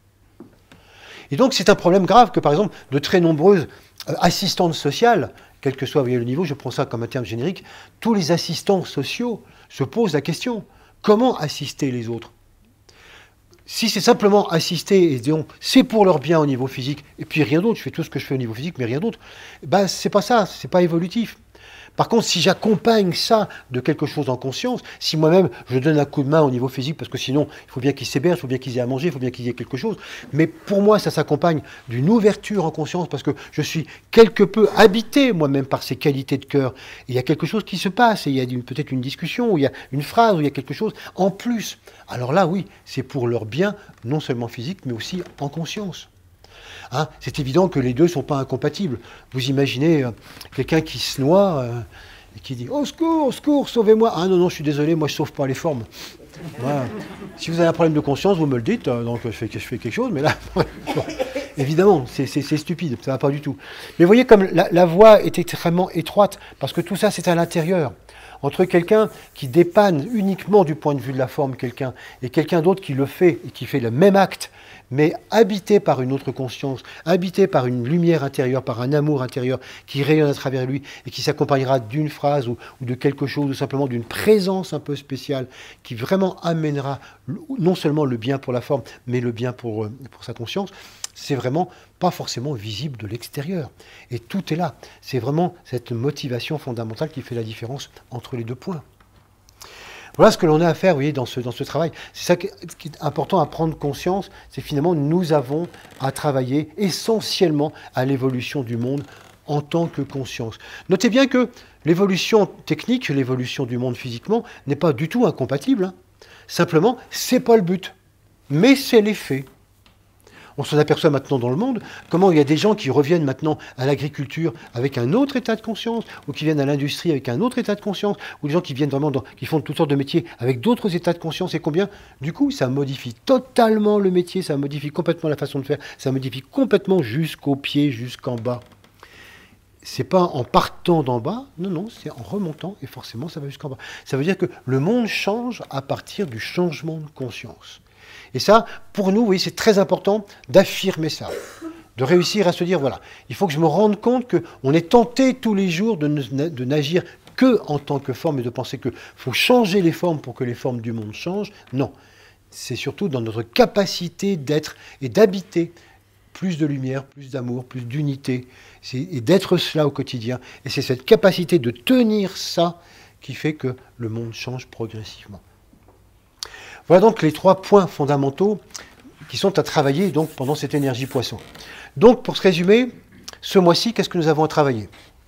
Et donc, c'est un problème grave que, par exemple, de très nombreuses assistantes sociales, quel que soit le niveau, je prends ça comme un terme générique, tous les assistants sociaux se posent la question, comment assister les autres? Si c'est simplement assister et disons, c'est pour leur bien au niveau physique, et puis rien d'autre, je fais tout ce que je fais au niveau physique, mais rien d'autre, ben, c'est pas ça, c'est pas évolutif. Par contre, si j'accompagne ça de quelque chose en conscience, si moi-même je donne un coup de main au niveau physique, parce que sinon, il faut bien qu'ils s'hébergent, il faut bien qu'ils aient à manger, il faut bien qu'ils aient quelque chose, mais pour moi, ça s'accompagne d'une ouverture en conscience, parce que je suis quelque peu habité moi-même par ces qualités de cœur. Et il y a quelque chose qui se passe, et il y a peut-être une discussion, ou il y a une phrase, ou il y a quelque chose en plus. Alors là, oui, c'est pour leur bien, non seulement physique, mais aussi en conscience. Hein, c'est évident que les deux ne sont pas incompatibles. Vous imaginez quelqu'un qui se noie et qui dit « Au secours, sauvez-moi !» Ah non, non, je suis désolé, moi je ne sauve pas les formes. Moi, si vous avez un problème de conscience, vous me le dites, donc je fais quelque chose, mais là, bon, évidemment, c'est stupide, ça ne va pas du tout. Mais vous voyez comme la voie est extrêmement étroite, parce que tout ça, c'est à l'intérieur. Entre quelqu'un qui dépanne uniquement du point de vue de la forme quelqu'un, et quelqu'un d'autre qui le fait, et qui fait le même acte, mais habité par une autre conscience, habité par une lumière intérieure, par un amour intérieur qui rayonne à travers lui et qui s'accompagnera d'une phrase ou de quelque chose, ou simplement d'une présence un peu spéciale qui vraiment amènera non seulement le bien pour la forme, mais le bien pour sa conscience, c'est vraiment pas forcément visible de l'extérieur. Et tout est là. C'est vraiment cette motivation fondamentale qui fait la différence entre les deux points. Voilà ce que l'on a à faire, vous voyez, dans ce travail. C'est ça qui est important à prendre conscience, c'est finalement nous avons à travailler essentiellement à l'évolution du monde en tant que conscience. Notez bien que l'évolution technique, l'évolution du monde physiquement, n'est pas du tout incompatible. Hein. Simplement, c'est pas le but, mais c'est l'effet. On s'en aperçoit maintenant dans le monde, comment il y a des gens qui reviennent maintenant à l'agriculture avec un autre état de conscience, ou qui viennent à l'industrie avec un autre état de conscience, ou des gens qui viennent vraiment qui font toutes sortes de métiers avec d'autres états de conscience, et combien, du coup, ça modifie totalement le métier, ça modifie complètement la façon de faire, ça modifie complètement jusqu'au pied, jusqu'en bas. C'est pas en partant d'en bas, non, c'est en remontant, et forcément, ça va jusqu'en bas. Ça veut dire que le monde change à partir du changement de conscience. Et ça, pour nous, oui, c'est très important d'affirmer ça, de réussir à se dire, voilà, il faut que je me rende compte qu'on est tenté tous les jours de n'agir que en tant que forme et de penser qu'il faut changer les formes pour que les formes du monde changent. Non, c'est surtout dans notre capacité d'être et d'habiter plus de lumière, plus d'amour, plus d'unité, et d'être cela au quotidien. Et c'est cette capacité de tenir ça qui fait que le monde change progressivement. Voilà donc les 3 points fondamentaux qui sont à travailler donc, pendant cette énergie poisson. Donc, pour se résumer, ce mois-ci, qu'est-ce que nous avons à travailler?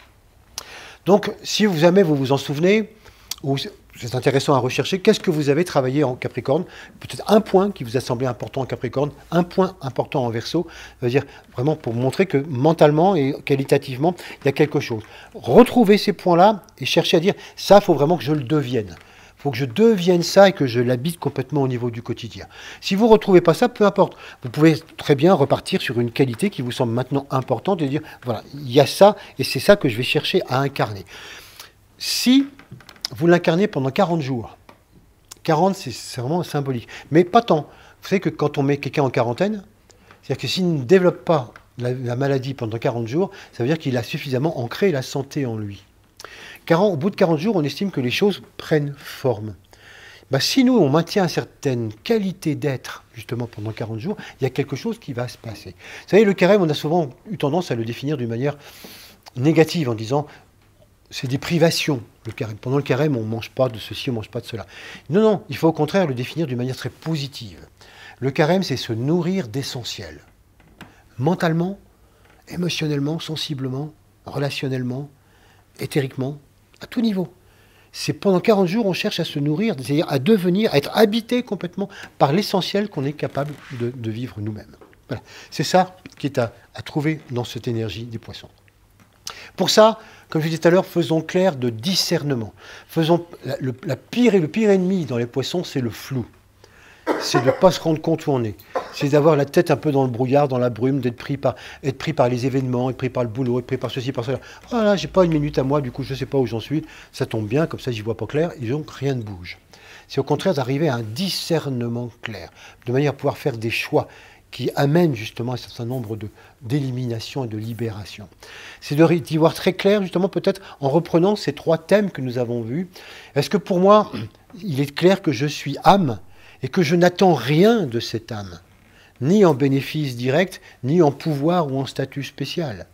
Donc, si jamais vous vous en souvenez, ou c'est intéressant à rechercher, qu'est-ce que vous avez travaillé en Capricorne? Peut-être un point qui vous a semblé important en Capricorne, un point important en Verseau, c'est-à-dire vraiment pour montrer que mentalement et qualitativement, il y a quelque chose. Retrouvez ces points-là et cherchez à dire, ça, il faut vraiment que je le devienne. Il faut que je devienne ça et que je l'habite complètement au niveau du quotidien. Si vous ne retrouvez pas ça, peu importe. Vous pouvez très bien repartir sur une qualité qui vous semble maintenant importante et dire, voilà, il y a ça et c'est ça que je vais chercher à incarner. Si vous l'incarnez pendant 40 jours, 40 c'est vraiment symbolique, mais pas tant. Vous savez que quand on met quelqu'un en quarantaine, c'est-à-dire que s'il ne développe pas la maladie pendant 40 jours, ça veut dire qu'il a suffisamment ancré la santé en lui. Au bout de 40 jours, on estime que les choses prennent forme. Si nous, on maintient une certaine qualité d'être, justement, pendant 40 jours, il y a quelque chose qui va se passer. Vous savez, le carême, on a souvent eu tendance à le définir d'une manière négative, en disant, c'est des privations, le carême. Pendant le carême, on ne mange pas de ceci, on ne mange pas de cela. Non, il faut au contraire le définir d'une manière très positive. Le carême, c'est se nourrir d'essentiel. Mentalement, émotionnellement, sensiblement, relationnellement, éthériquement, à tout niveau. C'est pendant 40 jours, on cherche à se nourrir, c'est-à-dire à devenir, à être habité complètement par l'essentiel qu'on est capable de vivre nous-mêmes. Voilà. C'est ça qui est à trouver dans cette énergie des poissons. Pour ça, comme je disais tout à l'heure, faisons clair de discernement. Faisons le pire ennemi dans les poissons, c'est le flou. C'est de ne pas se rendre compte où on est. C'est d'avoir la tête un peu dans le brouillard, dans la brume, être pris par les événements, être pris par le boulot, être pris par ceci, par cela. Ah là, j'ai pas une minute à moi, du coup, je ne sais pas où j'en suis. Ça tombe bien, comme ça, j'y vois pas clair, et donc rien ne bouge. C'est au contraire d'arriver à un discernement clair, de manière à pouvoir faire des choix qui amènent justement un certain nombre d'éliminations et de libérations. C'est d'y voir très clair, justement, peut-être en reprenant ces 3 thèmes que nous avons vus. Est-ce que pour moi, il est clair que je suis âme et que je n'attends rien de cette âme, ni en bénéfice direct, ni en pouvoir ou en statut spécial.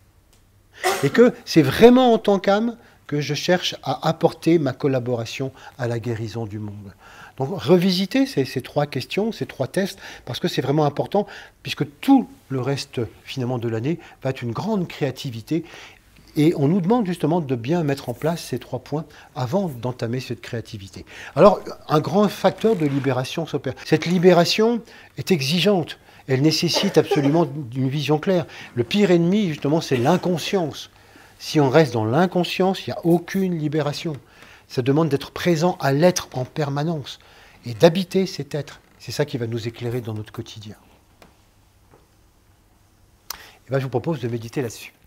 Et que c'est vraiment en tant qu'âme que je cherche à apporter ma collaboration à la guérison du monde. Donc revisiter ces 3 questions, ces 3 tests, parce que c'est vraiment important, puisque tout le reste finalement de l'année va être une grande créativité. Et on nous demande justement de bien mettre en place ces 3 points avant d'entamer cette créativité. Alors, un grand facteur de libération s'opère. Cette libération est exigeante. Elle nécessite absolument une vision claire. Le pire ennemi, justement, c'est l'inconscience. Si on reste dans l'inconscience, il n'y a aucune libération. Ça demande d'être présent à l'être en permanence. et d'habiter cet être. C'est ça qui va nous éclairer dans notre quotidien. Et bien, je vous propose de méditer là-dessus.